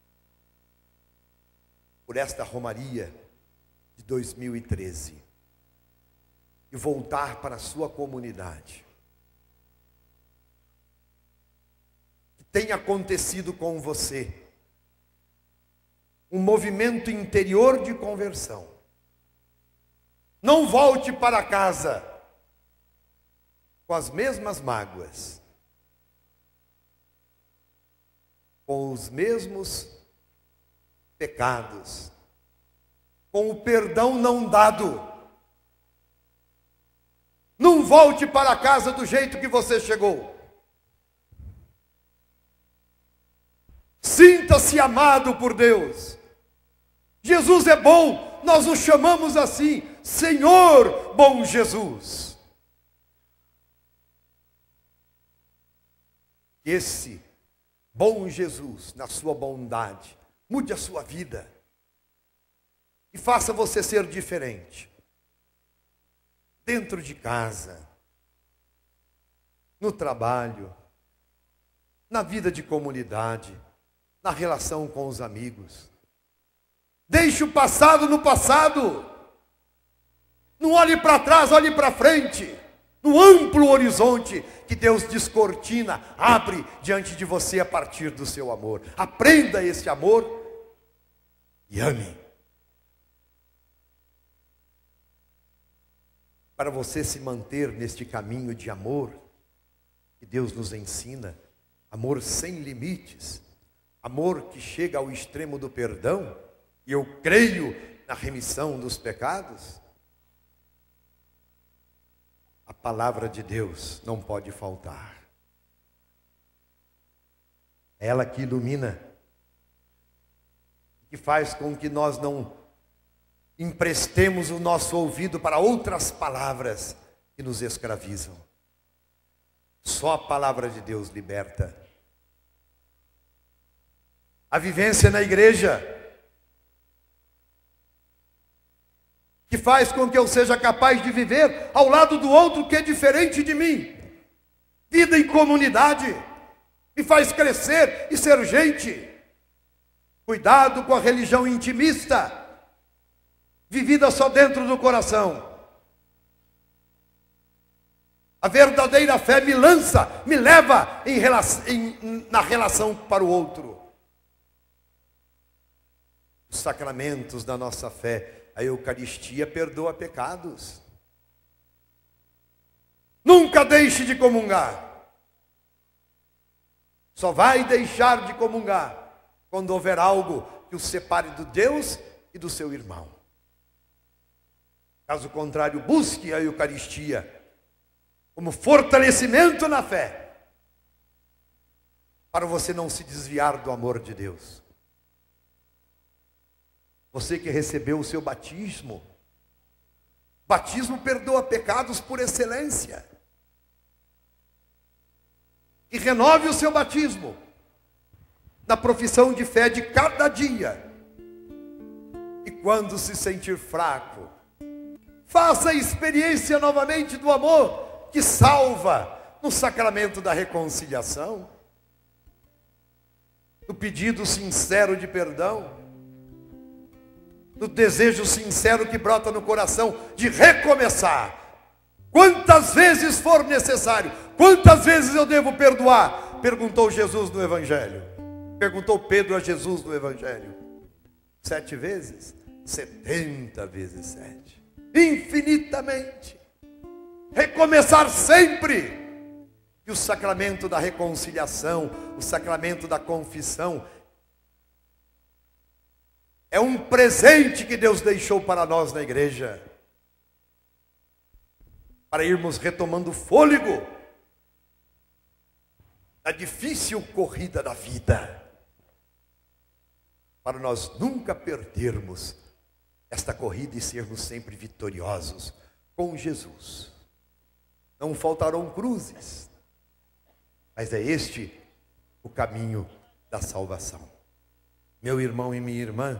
por esta romaria de 2013 e voltar para a sua comunidade, que tenha acontecido com você um movimento interior de conversão. Não volte para casa com as mesmas mágoas, com os mesmos pecados, com o perdão não dado. Não volte para casa do jeito que você chegou. Sinta-se amado por Deus. Jesus é bom, nós o chamamos assim, Senhor bom Jesus. Esse bom Jesus, na sua bondade, mude a sua vida e faça você ser diferente. Dentro de casa, no trabalho, na vida de comunidade, na relação com os amigos. Deixe o passado no passado. Não olhe para trás, olhe para frente. No amplo horizonte que Deus descortina, abre diante de você a partir do seu amor. Aprenda esse amor e ame. Para você se manter neste caminho de amor que Deus nos ensina, amor sem limites, amor que chega ao extremo do perdão, e eu creio na remissão dos pecados, a palavra de Deus não pode faltar. É ela que ilumina, que faz com que nós não emprestemos o nosso ouvido para outras palavras que nos escravizam. Só a palavra de Deus liberta. A vivência na igreja, que faz com que eu seja capaz de viver ao lado do outro que é diferente de mim. Vida em comunidade me faz crescer e ser gente. Cuidado com a religião intimista, vivida só dentro do coração. A verdadeira fé me lança, me leva na relação para o outro. Os sacramentos da nossa fé, a Eucaristia perdoa pecados. Nunca deixe de comungar. Só vai deixar de comungar quando houver algo que o separe do Deus e do seu irmão. Caso contrário, busque a Eucaristia como fortalecimento na fé, para você não se desviar do amor de Deus. Você que recebeu o seu batismo, batismo perdoa pecados por excelência. E renove o seu batismo na profissão de fé de cada dia. E quando se sentir fraco, faça a experiência novamente do amor que salva no sacramento da reconciliação, no pedido sincero de perdão, no desejo sincero que brota no coração de recomeçar. Quantas vezes for necessário, quantas vezes eu devo perdoar? Perguntou Jesus no Evangelho. Perguntou Pedro a Jesus no Evangelho. 7 vezes? 70 vezes 7. Infinitamente. Recomeçar sempre. E o sacramento da reconciliação, o sacramento da confissão, é um presente que Deus deixou para nós na igreja, para irmos retomando fôlego na difícil corrida da vida, para nós nunca perdermos esta corrida e sermos sempre vitoriosos com Jesus. Não faltarão cruzes, mas é este o caminho da salvação. Meu irmão e minha irmã,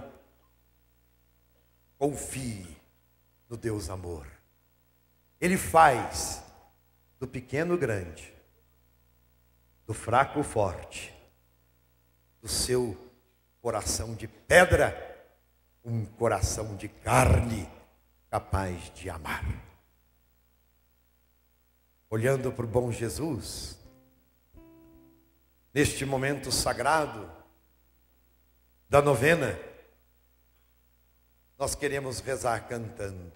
confie no Deus amor. Ele faz do pequeno grande, do fraco forte, do seu coração de pedra, um coração de carne capaz de amar. Olhando para o bom Jesus, neste momento sagrado da novena, nós queremos rezar cantando.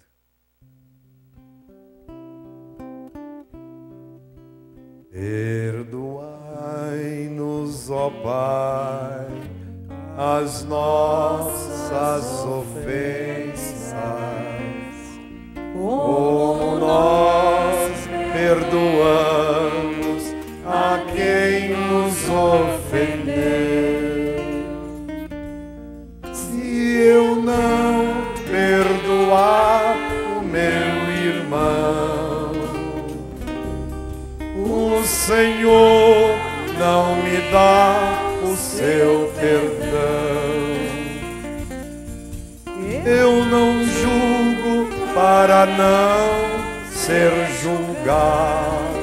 Perdoai-nos, ó Pai, as nossas ofensas, como nós perdoamos a quem nos ofendeu. Se eu não perdoar o meu irmão, o Senhor não me dá o seu perdão. Eu não julgo para não ser julgado.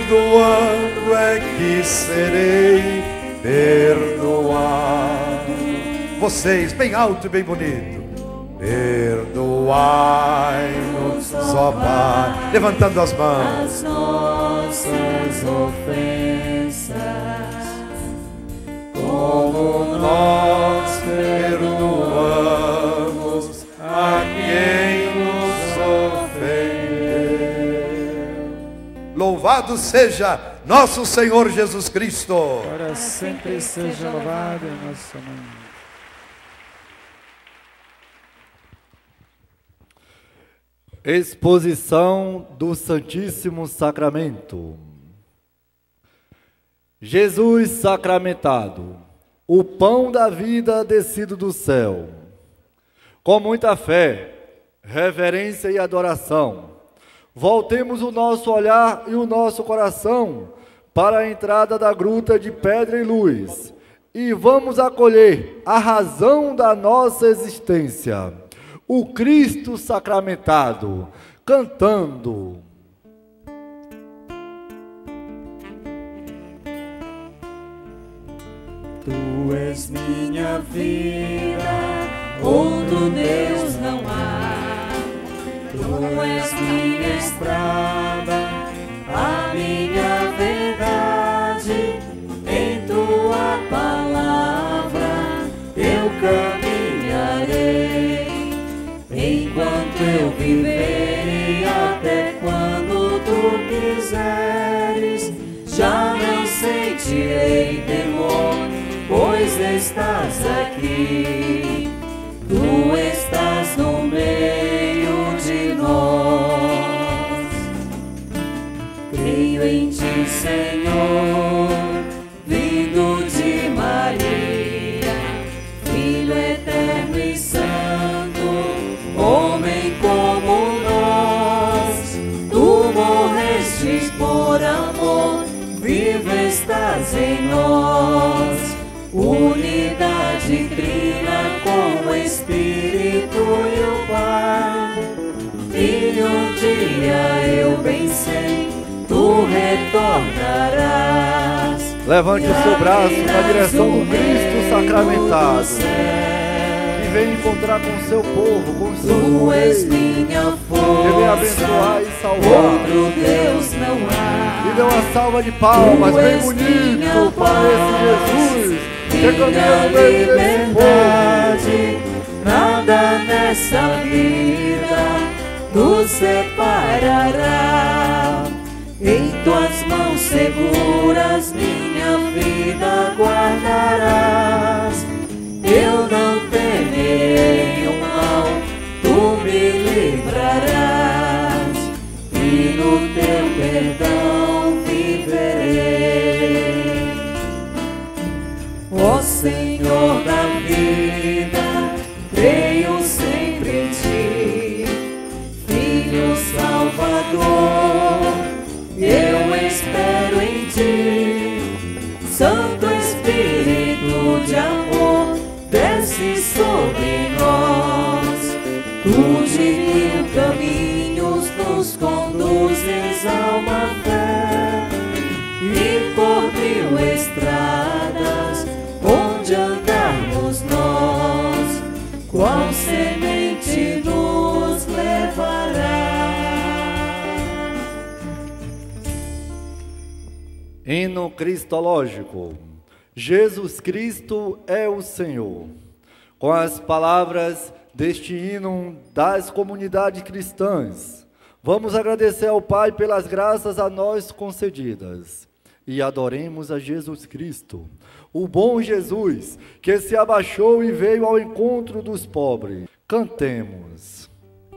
Perdoando é que serei perdoado. Vocês, bem alto e bem bonito. Perdoai-nos, ó Pai. Levantando as mãos. As nossas ofensas, Como nós perdoamos a quem nos ofendeu. Louvado seja nosso Senhor Jesus Cristo. Para sempre seja louvado em nosso nome. Exposição do Santíssimo Sacramento. Jesus sacramentado, o pão da vida descido do céu. Com muita fé, reverência e adoração, voltemos o nosso olhar e o nosso coração para a entrada da gruta de pedra e luz e vamos acolher a razão da nossa existência, o Cristo sacramentado, cantando. Tu és minha vida, outro Deus não há. Tu és minha estrada, a minha verdade. Em tua palavra eu caminharei, enquanto eu viver, até quando tu quiseres. Já não sentirei temor, pois estás aqui, tu estás no meio de nós. Creio em ti, Senhor, vindo de Maria, Filho eterno e santo, homem como nós. Tu morrestes por amor, vivo estás em nós. Unidade trina com o Espírito e o Pai. E um dia eu bem sei, tu retornarás. Levante o seu braço na direção do Cristo sacramentado, que vem encontrar com o seu povo, com o seu Tu és minha força, que vem abençoar e salvar. outro Deus não há. E dê uma salva de palmas bem bonito para esse Jesus que caminha no meio desse povo. Nada nessa vida nos separará. Em tuas mãos seguras minha vida guardarás. Eu não temerei o mal, tu me livrarás, e no teu perdão viverei. Ó Senhor da vida, creio sempre em ti, Filho Salvador, eu espero em ti. Santo Espírito de amor, desce sobre nós. Tu de mil caminhos nos conduzes a uma fé, e por mil estradas onde andarmos nós, qual semente nos levará. Hino cristológico. Jesus Cristo é o Senhor. Com as palavras deste hino das comunidades cristãs, vamos agradecer ao Pai pelas graças a nós concedidas e adoremos a Jesus Cristo, o bom Jesus que se abaixou e veio ao encontro dos pobres. Cantemos.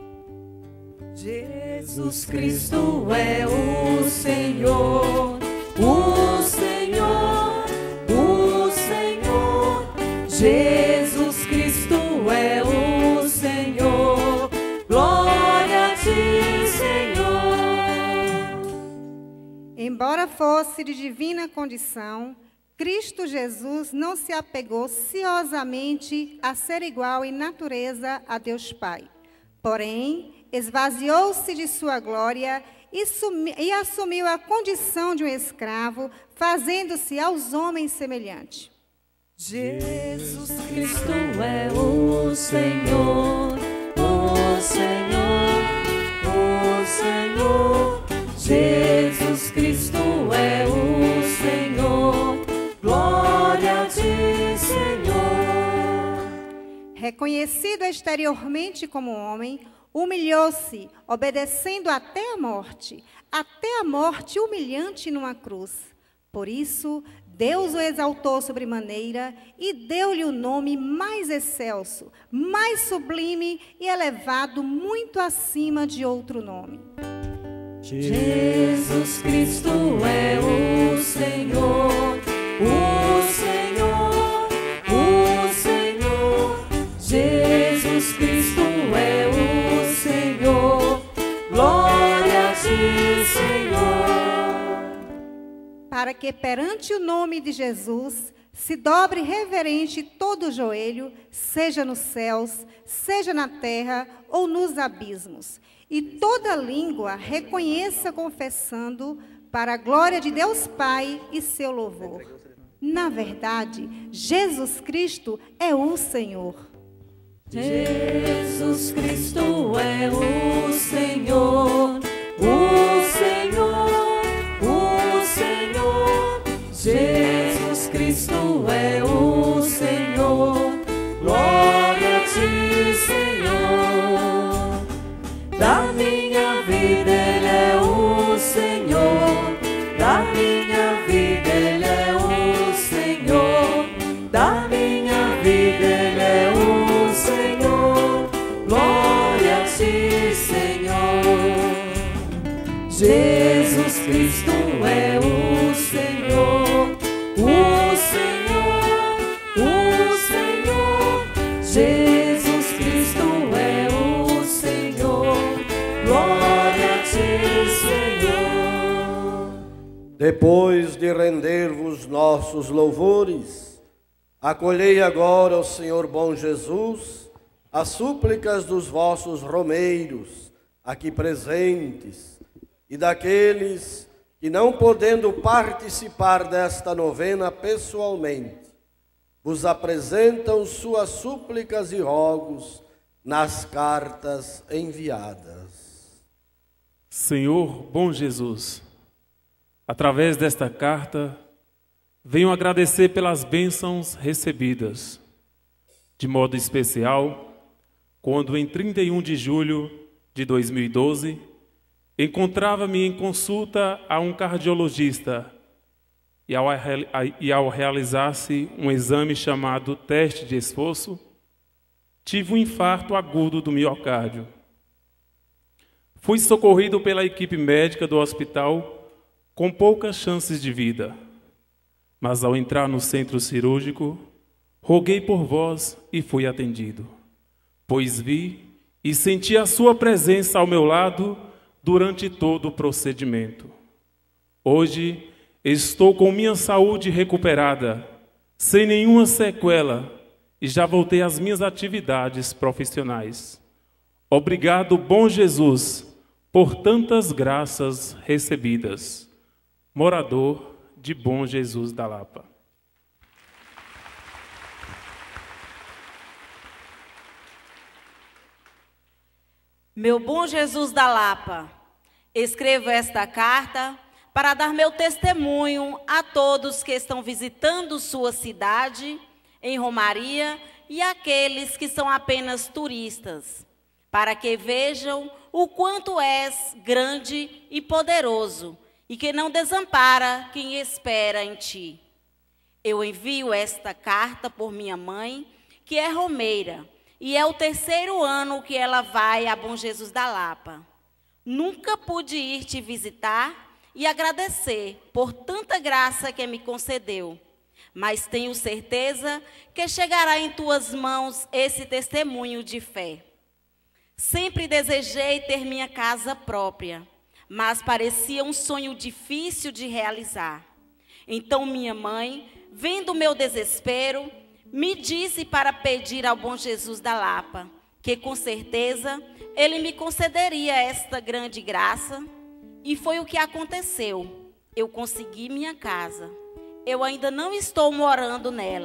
Jesus Cristo é o Senhor, o Senhor, o Senhor. Jesus Cristo é o Senhor, glória a ti, Senhor. Embora fosse de divina condição, Cristo Jesus não se apegou ciosamente a ser igual em natureza a Deus Pai. Porém, esvaziou-se de sua glória e assumiu a condição de um escravo, fazendo-se aos homens semelhante. Jesus Cristo é o Senhor, o Senhor, o Senhor. Jesus Cristo é o Senhor, glória a ti, Senhor. Reconhecido exteriormente como homem, humilhou-se, obedecendo até a morte humilhante numa cruz. Por isso, Deus o exaltou sobremaneira e deu-lhe o nome mais excelso, mais sublime e elevado muito acima de outro nome. Jesus Cristo é o Senhor, o Senhor, o Senhor. Jesus Cristo é o Senhor, glória a ti, Senhor. Para que perante o nome de Jesus se dobre reverente todo o joelho, seja nos céus, seja na terra ou nos abismos, e toda língua reconheça confessando para a glória de Deus Pai e seu louvor. Na verdade, Jesus Cristo é o Senhor. Jesus Cristo é o Senhor, o Senhor, o Senhor. Jesus Cristo é o Senhor, glória a ti, Senhor. Da minha vida Ele é o Senhor, da minha vida Ele é o Senhor, da minha vida Ele é o Senhor, glória a ti, Senhor. Jesus Cristo é o Senhor, o Senhor, o Senhor. Jesus Cristo é o Senhor, glória a ti, Senhor. Depois de render-vos nossos louvores, acolhei agora, ó Senhor bom Jesus, as súplicas dos vossos romeiros aqui presentes e daqueles que, não podendo participar desta novena pessoalmente, vos apresentam suas súplicas e rogos nas cartas enviadas. Senhor bom Jesus, através desta carta, venho agradecer pelas bênçãos recebidas, de modo especial, quando em 31 de julho de 2012, encontrava-me em consulta a um cardiologista e ao realizar-se um exame chamado teste de esforço, tive um infarto agudo do miocárdio. Fui socorrido pela equipe médica do hospital com poucas chances de vida, mas ao entrar no centro cirúrgico, roguei por vós e fui atendido, pois vi e senti a sua presença ao meu lado durante todo o procedimento. Hoje estou com minha saúde recuperada, sem nenhuma sequela, e já voltei às minhas atividades profissionais. Obrigado, bom Jesus, por tantas graças recebidas. Morador de Bom Jesus da Lapa. Meu bom Jesus da Lapa, escrevo esta carta para dar meu testemunho a todos que estão visitando sua cidade em Romaria e aqueles que são apenas turistas, para que vejam o quanto és grande e poderoso e que não desampara quem espera em ti. Eu envio esta carta por minha mãe, que é romeira, e é o 3º ano que ela vai a Bom Jesus da Lapa. Nunca pude ir te visitar e agradecer por tanta graça que me concedeu, mas tenho certeza que chegará em tuas mãos esse testemunho de fé. Sempre desejei ter minha casa própria, mas parecia um sonho difícil de realizar. Então minha mãe, vendo o meu desespero, me disse para pedir ao bom Jesus da Lapa, que com certeza ele me concederia esta grande graça, e foi o que aconteceu. Eu consegui minha casa. Eu ainda não estou morando nela,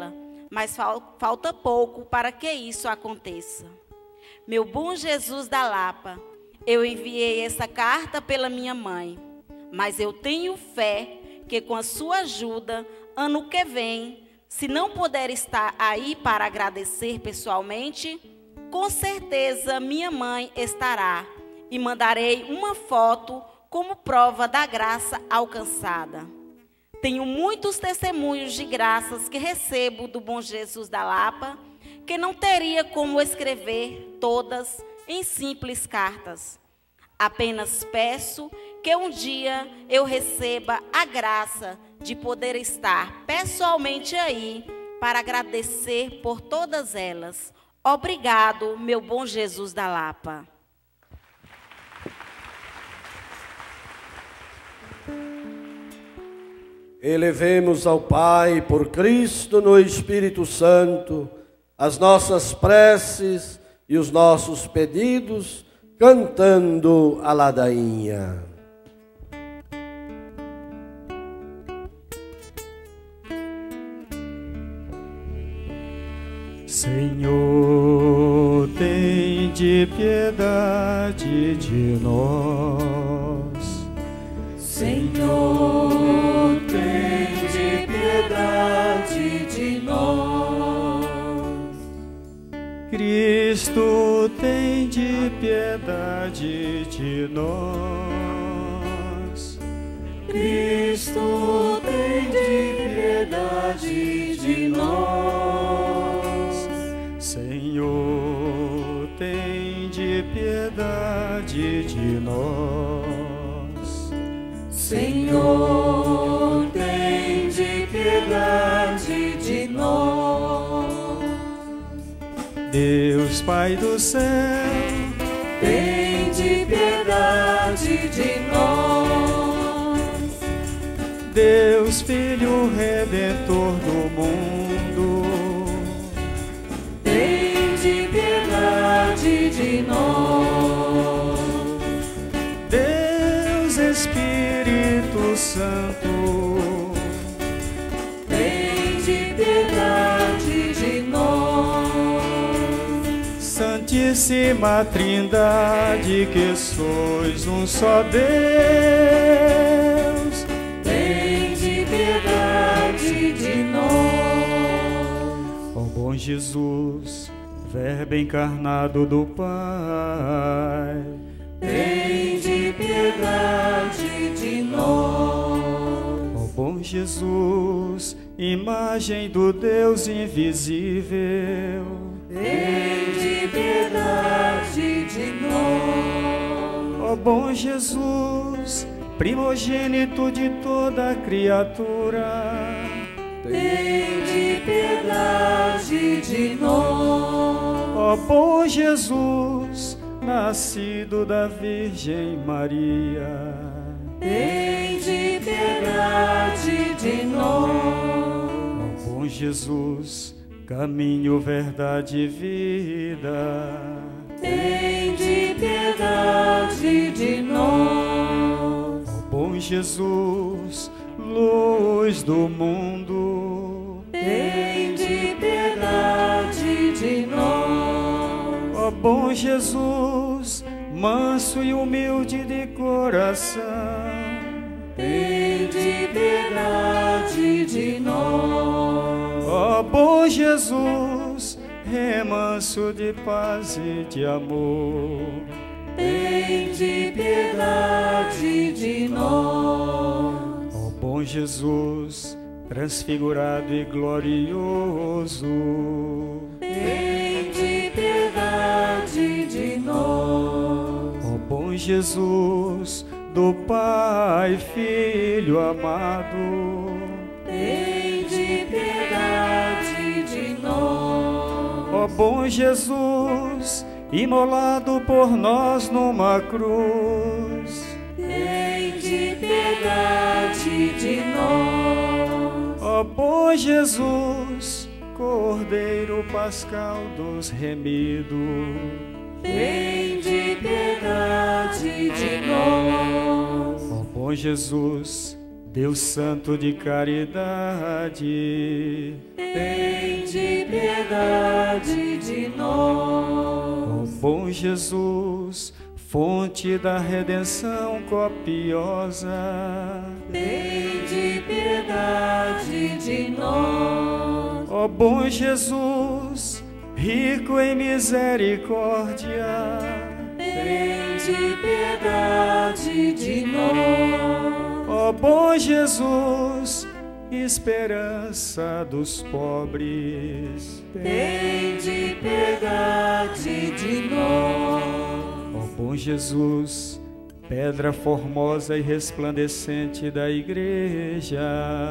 mas falta pouco para que isso aconteça. Meu bom Jesus da Lapa, eu enviei essa carta pela minha mãe, mas eu tenho fé que com a sua ajuda, ano que vem, se não puder estar aí para agradecer pessoalmente, com certeza minha mãe estará e mandarei uma foto como prova da graça alcançada. Tenho muitos testemunhos de graças que recebo do bom Jesus da Lapa, que não teria como escrever todas em simples cartas. Apenas peço que um dia eu receba a graça de poder estar pessoalmente aí para agradecer por todas elas. Obrigado, meu bom Jesus da Lapa. Elevemos ao Pai, por Cristo no Espírito Santo, as nossas preces e os nossos pedidos, cantando a ladainha. Senhor, tende piedade de nós. Senhor, tende piedade de nós. Cristo, tende piedade de nós. Cristo, tende piedade de nós. Senhor, tende piedade de nós. Senhor, tende piedade de nós. Deus Pai do céu, tende piedade de nós. Deus Filho Redentor do mundo, tende piedade de nós. Deus Espírito Santo, tende piedade de nós. Santíssima Trindade, que sois um só Deus, tende piedade de nós. ó bom Jesus, Verbo encarnado do Pai, tende piedade de nós. ó bom Jesus, imagem do Deus invisível, tende piedade de nós. ó bom Jesus, primogênito de toda criatura, tende piedade de nós. ó bom Jesus, nascido da Virgem Maria, tende piedade de nós. ó bom Jesus, caminho, verdade e vida, tende piedade de nós. ó bom Jesus, luz do mundo, tende piedade de nós. ó bom Jesus, manso e humilde de coração, tende piedade de nós. ó bom Jesus, remanso de paz e de amor, tende piedade de nós. ó bom Jesus, transfigurado e glorioso, tende piedade de nós. ó bom Jesus, do Pai, Filho amado, tende piedade de nós. ó bom Jesus, imolado por nós numa cruz, tende piedade de nós. ó bom Jesus, Cordeiro Pascal dos remidos, tende piedade de nós. ó bom Jesus, Deus Santo de caridade, tende piedade de nós. ó bom Jesus, fonte da redenção copiosa, tende piedade de nós. ó bom Jesus, rico em misericórdia, tende piedade de nós. ó bom Jesus, esperança dos pobres, tende piedade de nós. ó bom Jesus, pedra formosa e resplandecente da igreja,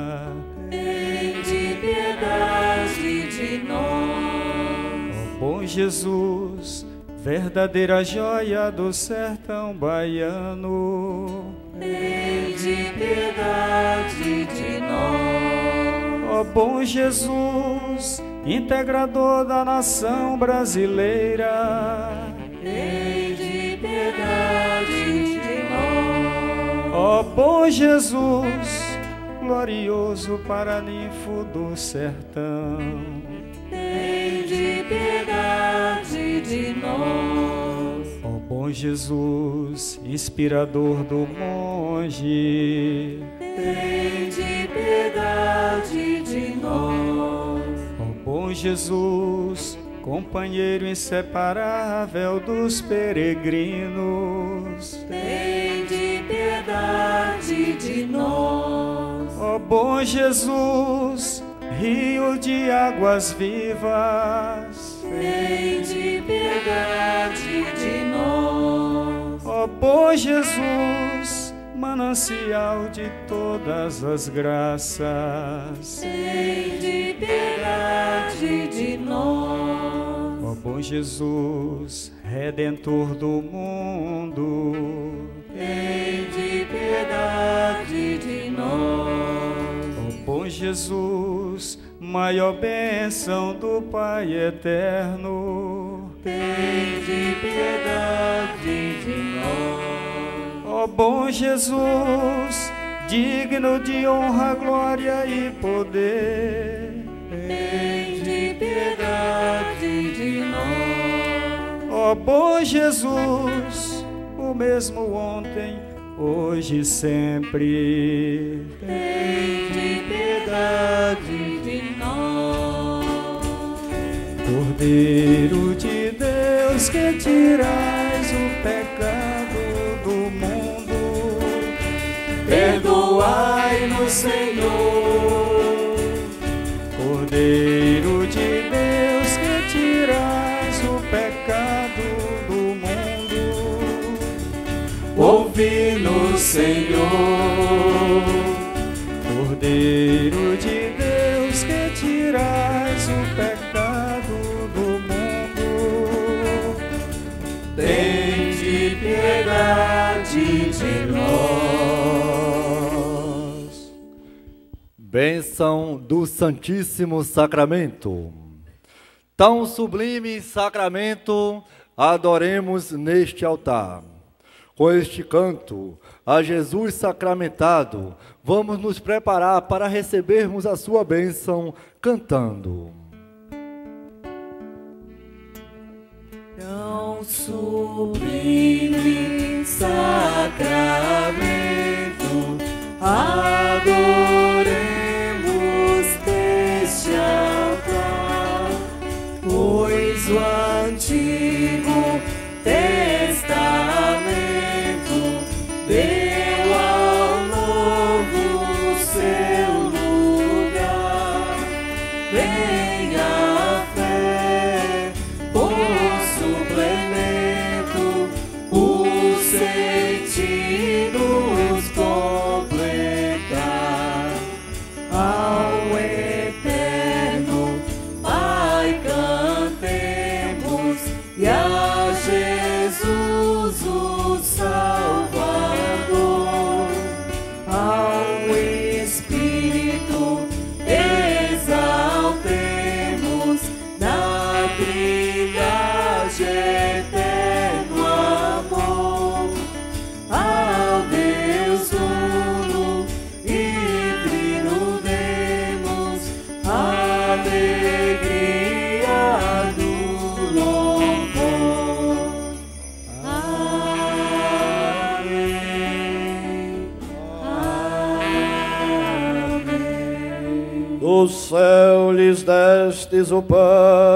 tende piedade de nós. ó bom Jesus, verdadeira joia do sertão baiano, tende piedade de nós. ó bom Jesus, integrador da nação brasileira, tende piedade de nós. ó bom Jesus, glorioso paraninfo do sertão, tende piedade de nós. ó bom Jesus, inspirador do monge, tende piedade de nós. ó bom Jesus, companheiro inseparável dos peregrinos, tende piedade de nós. ó bom Jesus, rio de águas vivas, tende piedade de nós. ó bom Jesus, manancial de todas as graças, tende piedade de nós. ó bom Jesus, redentor do mundo, tende piedade de nós. ó bom Jesus, maior bênção do Pai eterno, tende piedade de nós. ó bom Jesus, digno de honra, glória e poder, tende piedade de nós. ó bom Jesus, o mesmo ontem, hoje e sempre, tende piedade de nós. Cordeiro de Deus, que tirais o pecado do mundo, perdoai-nos, Senhor. Cordeiro de Deus, que tirais o pecado do mundo, ouvi-nos, Senhor. Cordeiro de Deus, que tirais o pecado do mundo, tende piedade de nós. Bênção do Santíssimo Sacramento. Tão sublime sacramento, adoremos neste altar. Com este canto a Jesus sacramentado, vamos nos preparar para recebermos a sua bênção cantando. Tão sublime sacramento, adoremos deste altar, pois o Antigo Testamento deu ao Novo seu lugar. Venha a fé por suplemento, os sentidos completar. Ao eterno Pai cantemos, e a Jesus o Salvador, ao Espírito exaltemos. Do céu lhes destes o pão,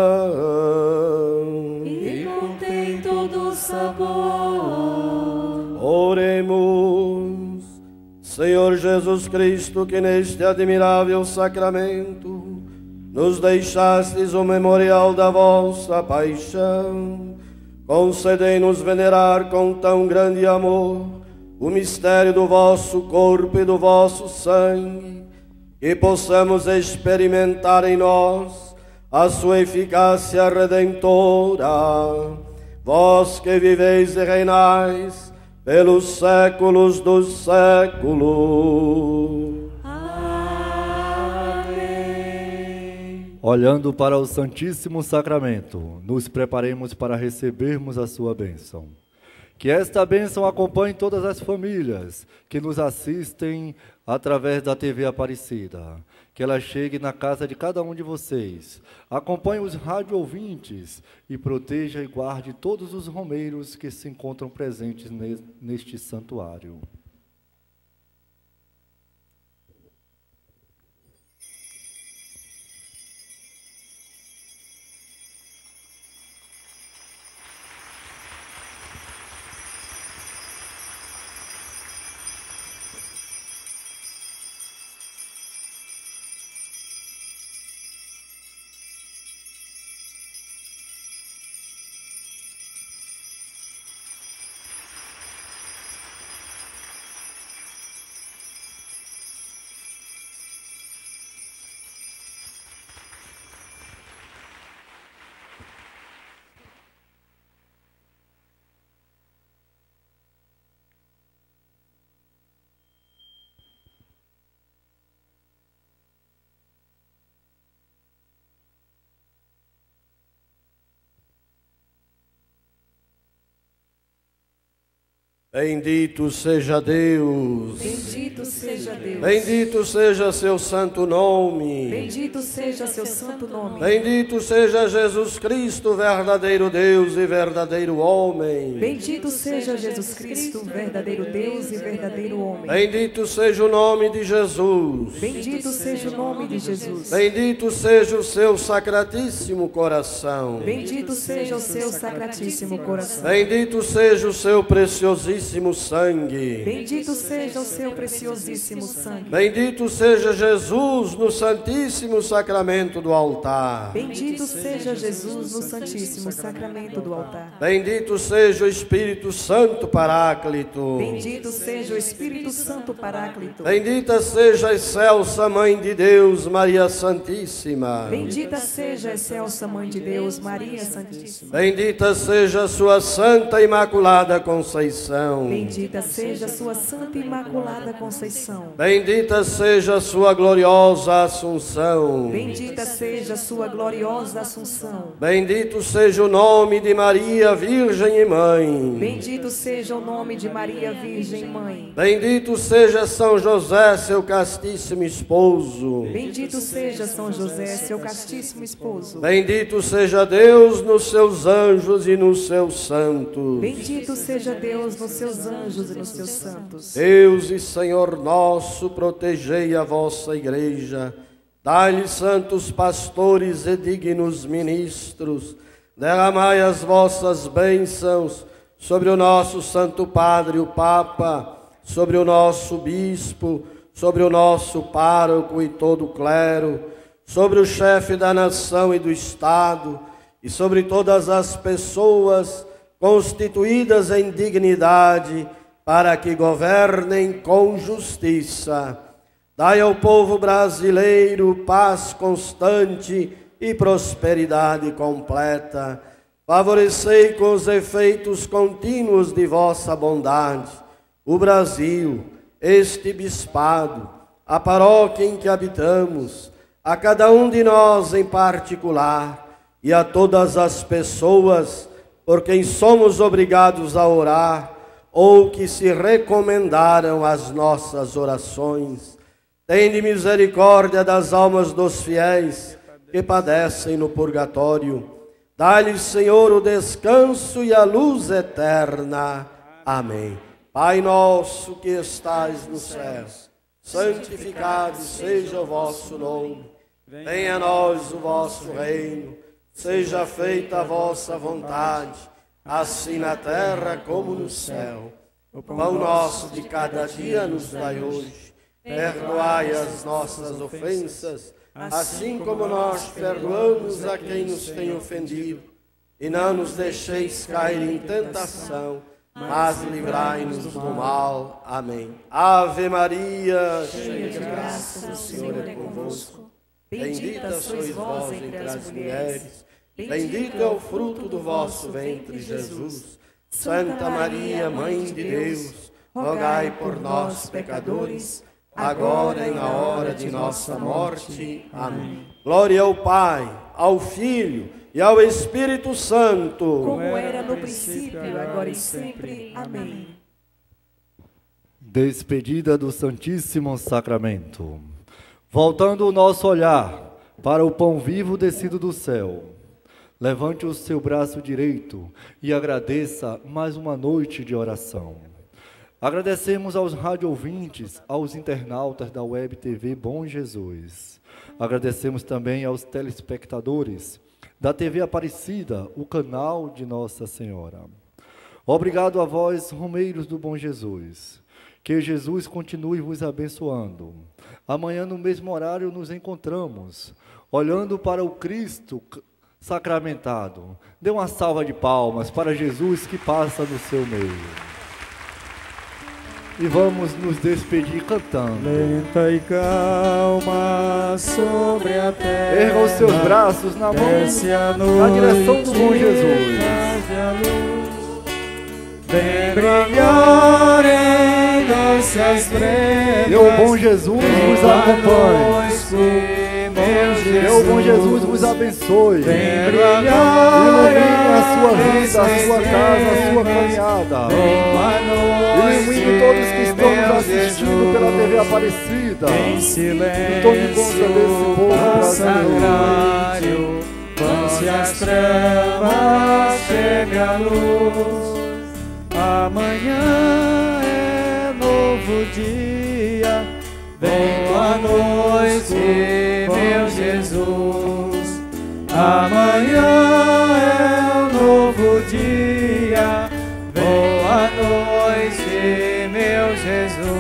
e contém todo o sabor. Oremos. Senhor Jesus Cristo, que neste admirável sacramento nos deixastes o memorial da vossa paixão, concedei-nos venerar com tão grande amor o mistério do vosso corpo e do vosso sangue, que possamos experimentar em nós a sua eficácia redentora. Vós que viveis e reinais pelos séculos dos séculos. Amém. Olhando para o Santíssimo Sacramento, nos preparemos para recebermos a sua bênção. Que esta bênção acompanhe todas as famílias que nos assistem através da TV Aparecida. Que ela chegue na casa de cada um de vocês. Acompanhe os rádio ouvintes e proteja e guarde todos os romeiros que se encontram presentes neste santuário. Bendito seja Deus. Bendito seja Deus. Bendito seja seu santo nome. Bendito seja seu santo nome. Bendito seja Jesus Cristo, verdadeiro Deus e verdadeiro homem. Bendito seja Jesus Cristo, verdadeiro Deus e verdadeiro homem. Bendito seja o nome de Jesus. Bendito seja o nome de Jesus. Bendito seja o seu sacratíssimo coração. Bendito seja o seu sacratíssimo coração. Bendito seja o seu preciosíssimo sangue. Bendito seja o seu preciosíssimo sangue. Bendito seja Jesus no santíssimo sacramento do altar. Bendito seja Jesus no santíssimo sacramento do altar. Bendito seja o Espírito Santo Paráclito. Bendito seja o Espírito Santo Paráclito. Bendita seja a excelsa Mãe de Deus, Maria Santíssima. Bendita seja a excelsa Mãe de Deus, Maria Santíssima. Bendita seja a sua Santa Imaculada Conceição. Bendita seja a sua Santa Imaculada Conceição. Bendita seja a sua gloriosa Assunção. Bendita seja a sua gloriosa Assunção. Bendito seja o nome de Maria, Virgem e Mãe. Bendito seja o nome de Maria, Virgem e Mãe. Bendito seja São José, seu castíssimo esposo. Bendito seja São José, seu castíssimo esposo. Bendito seja Deus nos seus anjos e nos seus santos. Bendito seja Deus nos seus anjos e nos seus santos. Deus e Senhor nosso, protegei a vossa igreja, dai-lhe santos pastores e dignos ministros, derramai as vossas bênçãos sobre o nosso Santo Padre, o Papa, sobre o nosso bispo, sobre o nosso pároco e todo o clero, sobre o chefe da nação e do Estado, e sobre todas as pessoas constituídas em dignidade, para que governem com justiça. Dai ao povo brasileiro paz constante e prosperidade completa. Favorecei com os efeitos contínuos de vossa bondade o Brasil, este bispado, a paróquia em que habitamos, a cada um de nós em particular e a todas as pessoas por quem somos obrigados a orar ou que se recomendaram as nossas orações. Tende misericórdia das almas dos fiéis que padecem no purgatório. Dá-lhes, Senhor, o descanso e a luz eterna. Amém. Pai nosso que estais nos céus, santificado seja o vosso nome. Venha a nós o vosso reino, seja feita a vossa vontade, assim na terra como no céu. O pão nosso de cada dia nos dai hoje. Perdoai as nossas ofensas, assim como nós perdoamos a quem nos tem ofendido. E não nos deixeis cair em tentação, mas livrai-nos do mal. Amém. Ave Maria, cheia de graça, o Senhor é convosco. Bendita sois vós entre as mulheres, bendito é o fruto do vosso ventre, Jesus. Santa Maria, Mãe de Deus, rogai por nós, pecadores, agora e na hora de nossa morte. Amém. Glória ao Pai, ao Filho e ao Espírito Santo, como era no princípio, agora e sempre. Amém. Despedida do Santíssimo Sacramento. Voltando o nosso olhar para o pão vivo descido do céu, levante o seu braço direito e agradeça mais uma noite de oração. Agradecemos aos rádio-ouvintes, aos internautas da Web TV Bom Jesus. Agradecemos também aos telespectadores da TV Aparecida, o canal de Nossa Senhora. Obrigado a vós, romeiros do Bom Jesus. Que Jesus continue vos abençoando. Amanhã, no mesmo horário, nos encontramos, olhando para o Cristo sacramentado. Dê uma salva de palmas para Jesus que passa no seu meio. E vamos nos despedir cantando. Lenta e calma sobre a terra. Erga os seus braços na mão, na direção do Bom Jesus. Vem brilhar em nossas trevas. E o Bom Jesus vos acompanhe. Que o Bom Jesus vos abençoe. Ilumine a sua vida, a sua casa, a sua caminhada. Ilumine todos que estão nos assistindo pela TV Aparecida. E tome conta desse povo brasileiro. Quando se as trevas chegam à luz, amanhã é novo dia. Boa noite, meu Jesus. Amanhã é um novo dia. Boa noite, meu Jesus.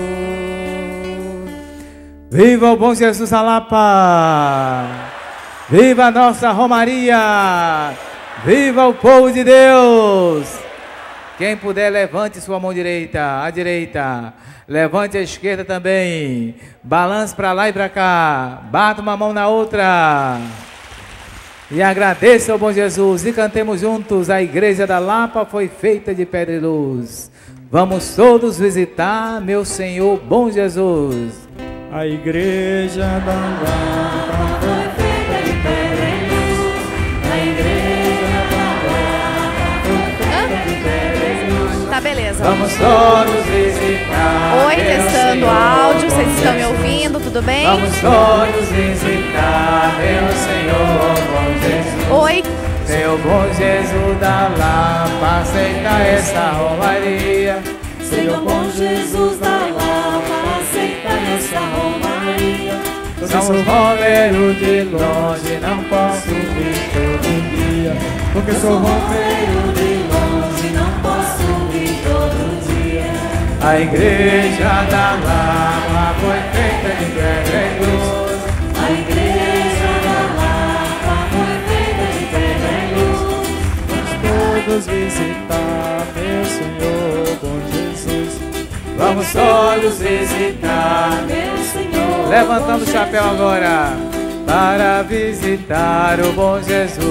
Viva o Bom Jesus da Lapa! Viva a nossa Romaria! Viva o povo de Deus! Quem puder, levante sua mão direita, à direita. Levante a esquerda também. Balance para lá e para cá. Bata uma mão na outra. E agradeça ao Bom Jesus. E cantemos juntos. A igreja da Lapa foi feita de pedra e luz. Vamos todos visitar meu Senhor Bom Jesus. A igreja da Lapa foi feita de pedra e luz. A igreja da Lapa foi feita de pedra e luz. Tá, beleza. Vamos todos visitar. Oi, testando áudio, vocês estão me ouvindo, tudo bem? Vamos todos visitar meu Senhor Bom Jesus. Oi. Seu Bom Jesus da Lapa, aceita essa romaria. Senhor Bom Jesus da Lapa, aceita essa romaria. Somos romeiros de longe, não posso vir todo dia, porque sou romeiro de longe, não posso vir todo dia. A igreja da Lapa foi feita de pedra e luz. A igreja da Lapa foi feita de pedra e luz. Vamos todos visitar meu Senhor Bom Jesus. Vamos todos visitar meu Senhor. Levantando o chapéu agora para visitar o Bom Jesus.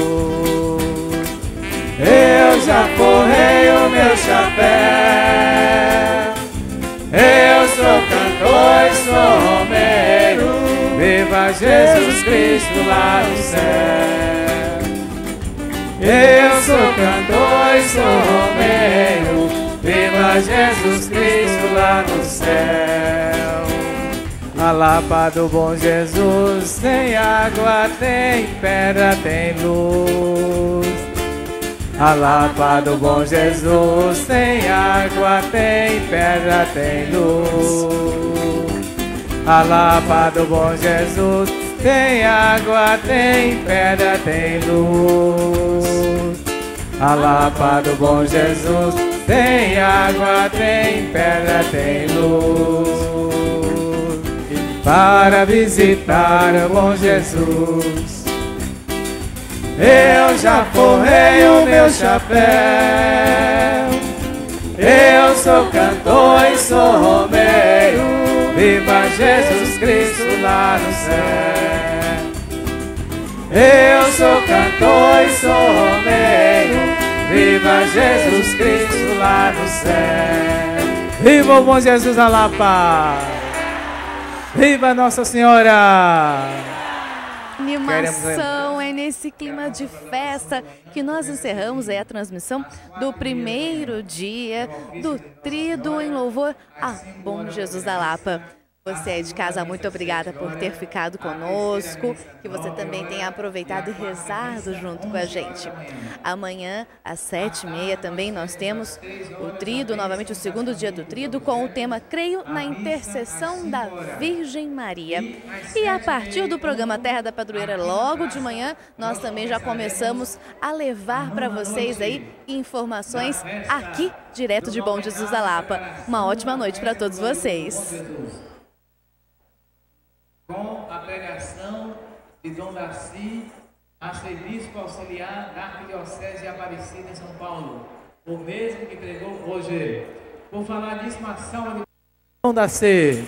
Eu já forrei o meu chapéu. Eu sou cantor e sou romeiro. Viva Jesus Cristo lá no céu. Eu sou cantor e sou romeiro. Viva Jesus Cristo lá no céu. A Lapa do Bom Jesus tem água, tem pedra, tem luz. A Lapa do Bom Jesus tem água, tem pedra, tem luz. a Lapa do bom Jesus. Tem água, tem pedra, tem luz. A Lapa do bom Jesus. Tem água, tem pedra, tem luz. Para visitar o bom Jesus, eu já forrei o meu chapéu. Eu sou cantor e sou romeiro. Viva Jesus Cristo lá no céu. Eu sou cantor e sou romeiro. Viva Jesus Cristo lá no céu. Viva o bom Jesus da Lapa. Viva Nossa Senhora. Animação, é nesse clima de festa que nós encerramos aí a transmissão do primeiro dia do Tríduo em louvor a Bom Jesus da Lapa. Você aí de casa, muito obrigada por ter ficado conosco, que você também tenha aproveitado e rezado junto com a gente. Amanhã, às 7h30, também nós temos o Tríduo, novamente o segundo dia do Tríduo, com o tema Creio na Intercessão da Virgem Maria. E a partir do programa Terra da Padroeira, logo de manhã, nós também já começamos a levar para vocês aí informações aqui, direto de Bom Jesus da Lapa. Uma ótima noite para todos vocês. Com a pregação de Dom Darcy, arcebispo auxiliar da Arquidiocese de Aparecida em São Paulo, o mesmo que pregou hoje. Por falar nisso, uma salva de Dom Darcy.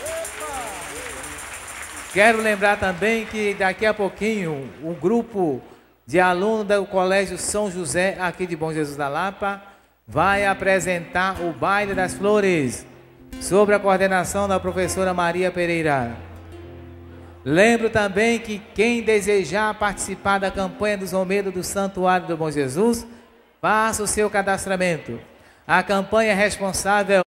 Quero lembrar também que daqui a pouquinho um grupo de alunos do Colégio São José, aqui de Bom Jesus da Lapa, vai apresentar o Baile das Flores, sob a coordenação da professora Maria Pereira. Lembro também que quem desejar participar da campanha dos Romeiros do Santuário do Bom Jesus, faça o seu cadastramento. A campanha é responsável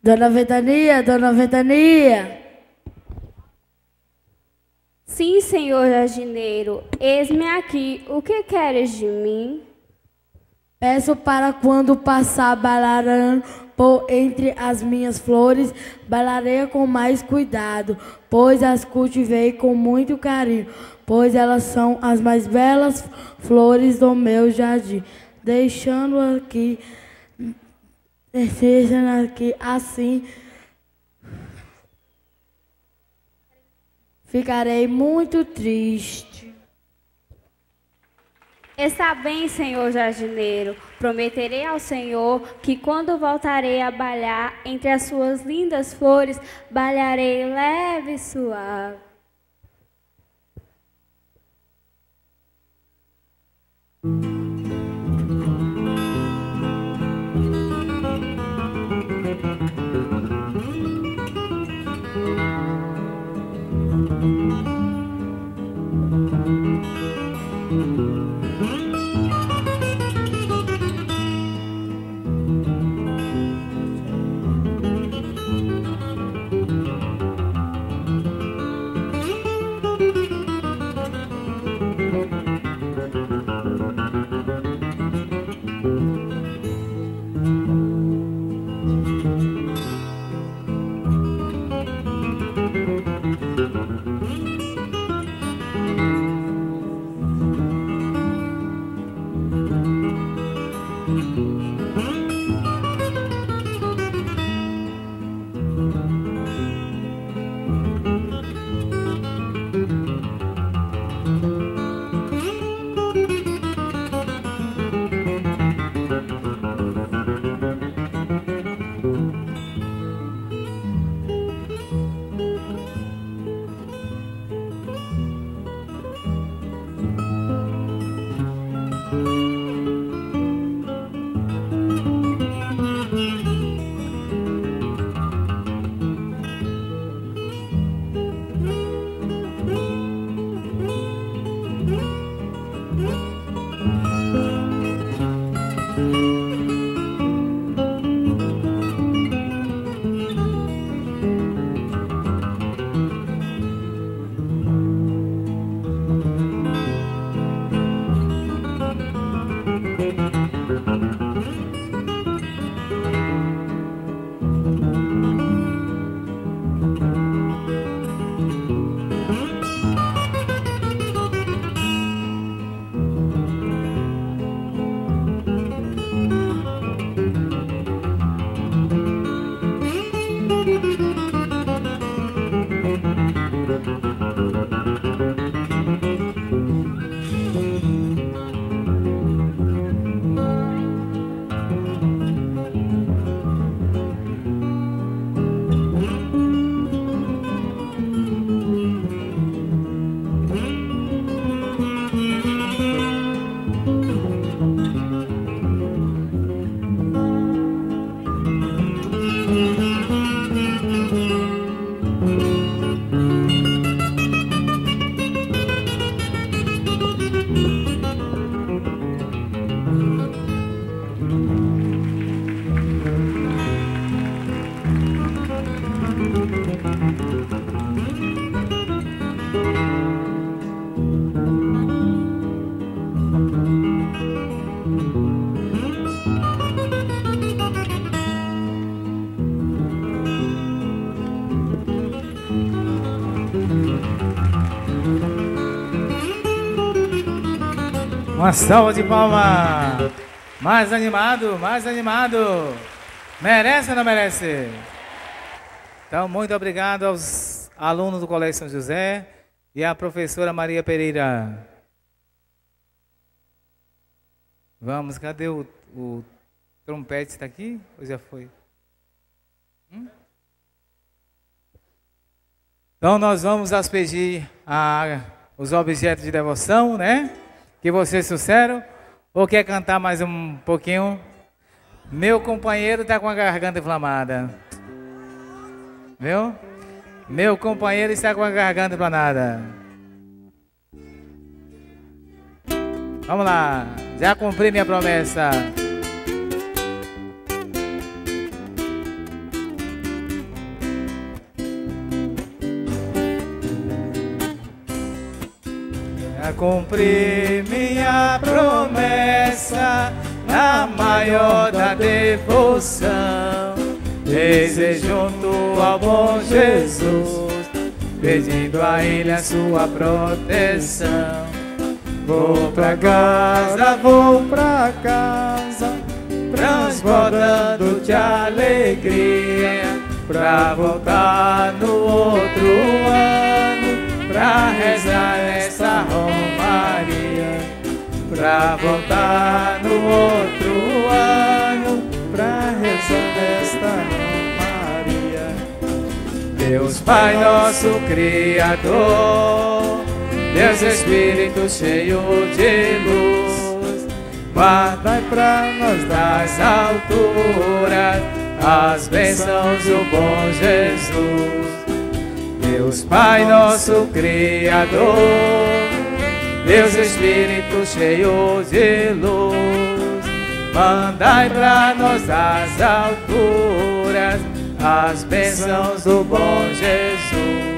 Dona Ventania, Dona Ventania. Sim, senhor jardineiro, eis-me aqui. O que queres de mim? Peço para quando passar bailarando por entre as minhas flores, bailarei com mais cuidado, pois as cultivei com muito carinho, pois elas são as mais belas flores do meu jardim. Deixando aqui assim, ficarei muito triste. Está bem, senhor jardineiro. Prometerei ao senhor que quando voltarei a bailar entre as suas lindas flores, bailarei leve e suave. Uma salva de palmas. Mais animado, mais animado. Merece ou não merece? Então, muito obrigado aos alunos do Colégio São José e à professora Maria Pereira. Vamos, cadê o trompete? Está aqui? Ou já foi? Então, nós vamos aspedir os objetos de devoção, né? Que vocês trouxeram. Ou quer cantar mais um pouquinho? Meu companheiro está com a garganta inflamada. Viu? Meu companheiro está com a garganta inflamada. Vamos lá. Já cumpri minha promessa. para cumprir minha promessa, na maior da devoção, desejo junto ao bom Jesus, pedindo a Ele a sua proteção. Vou pra casa, transbordando de alegria, pra voltar no outro ano, pra rezar essa romaria. Pra voltar no outro ano, pra rezar esta romaria. Deus Pai nosso Criador, Deus Espírito cheio de luz, guardai pra nós das alturas as bênçãos do bom Jesus. Deus Pai nosso Criador, Deus Espírito cheio de luz, mandai pra nós das alturas as bênçãos do bom Jesus.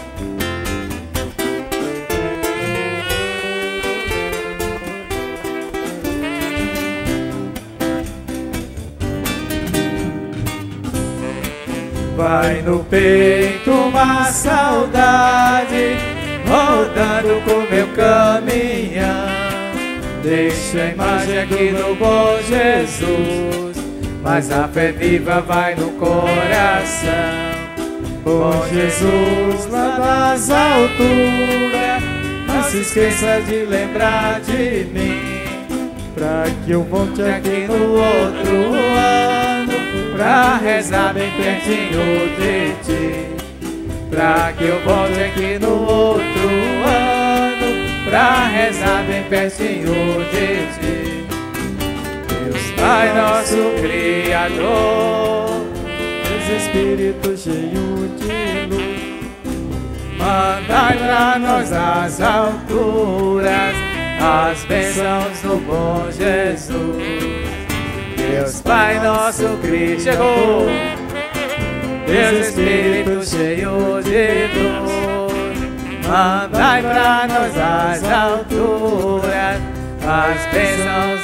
Vai no peito uma saudade, rodando com meu caminhão. Deixo a imagem aqui do bom Jesus, mas a fé viva vai no coração. Bom Jesus lá das alturas, não se esqueça de lembrar de mim, pra que eu volte aqui no outro ano, pra rezar bem pertinho de ti. Pra que eu volte aqui no outro ano, pra rezar bem pertinho de ti. Deus Pai nosso Criador, Deus Espírito cheio de luz, mandai pra nós as alturas as bênçãos do bom Jesus. Deus Pai nosso Cristo chegou, Deus Espírito cheio de luz, mandai pra nós as alturas as bênçãos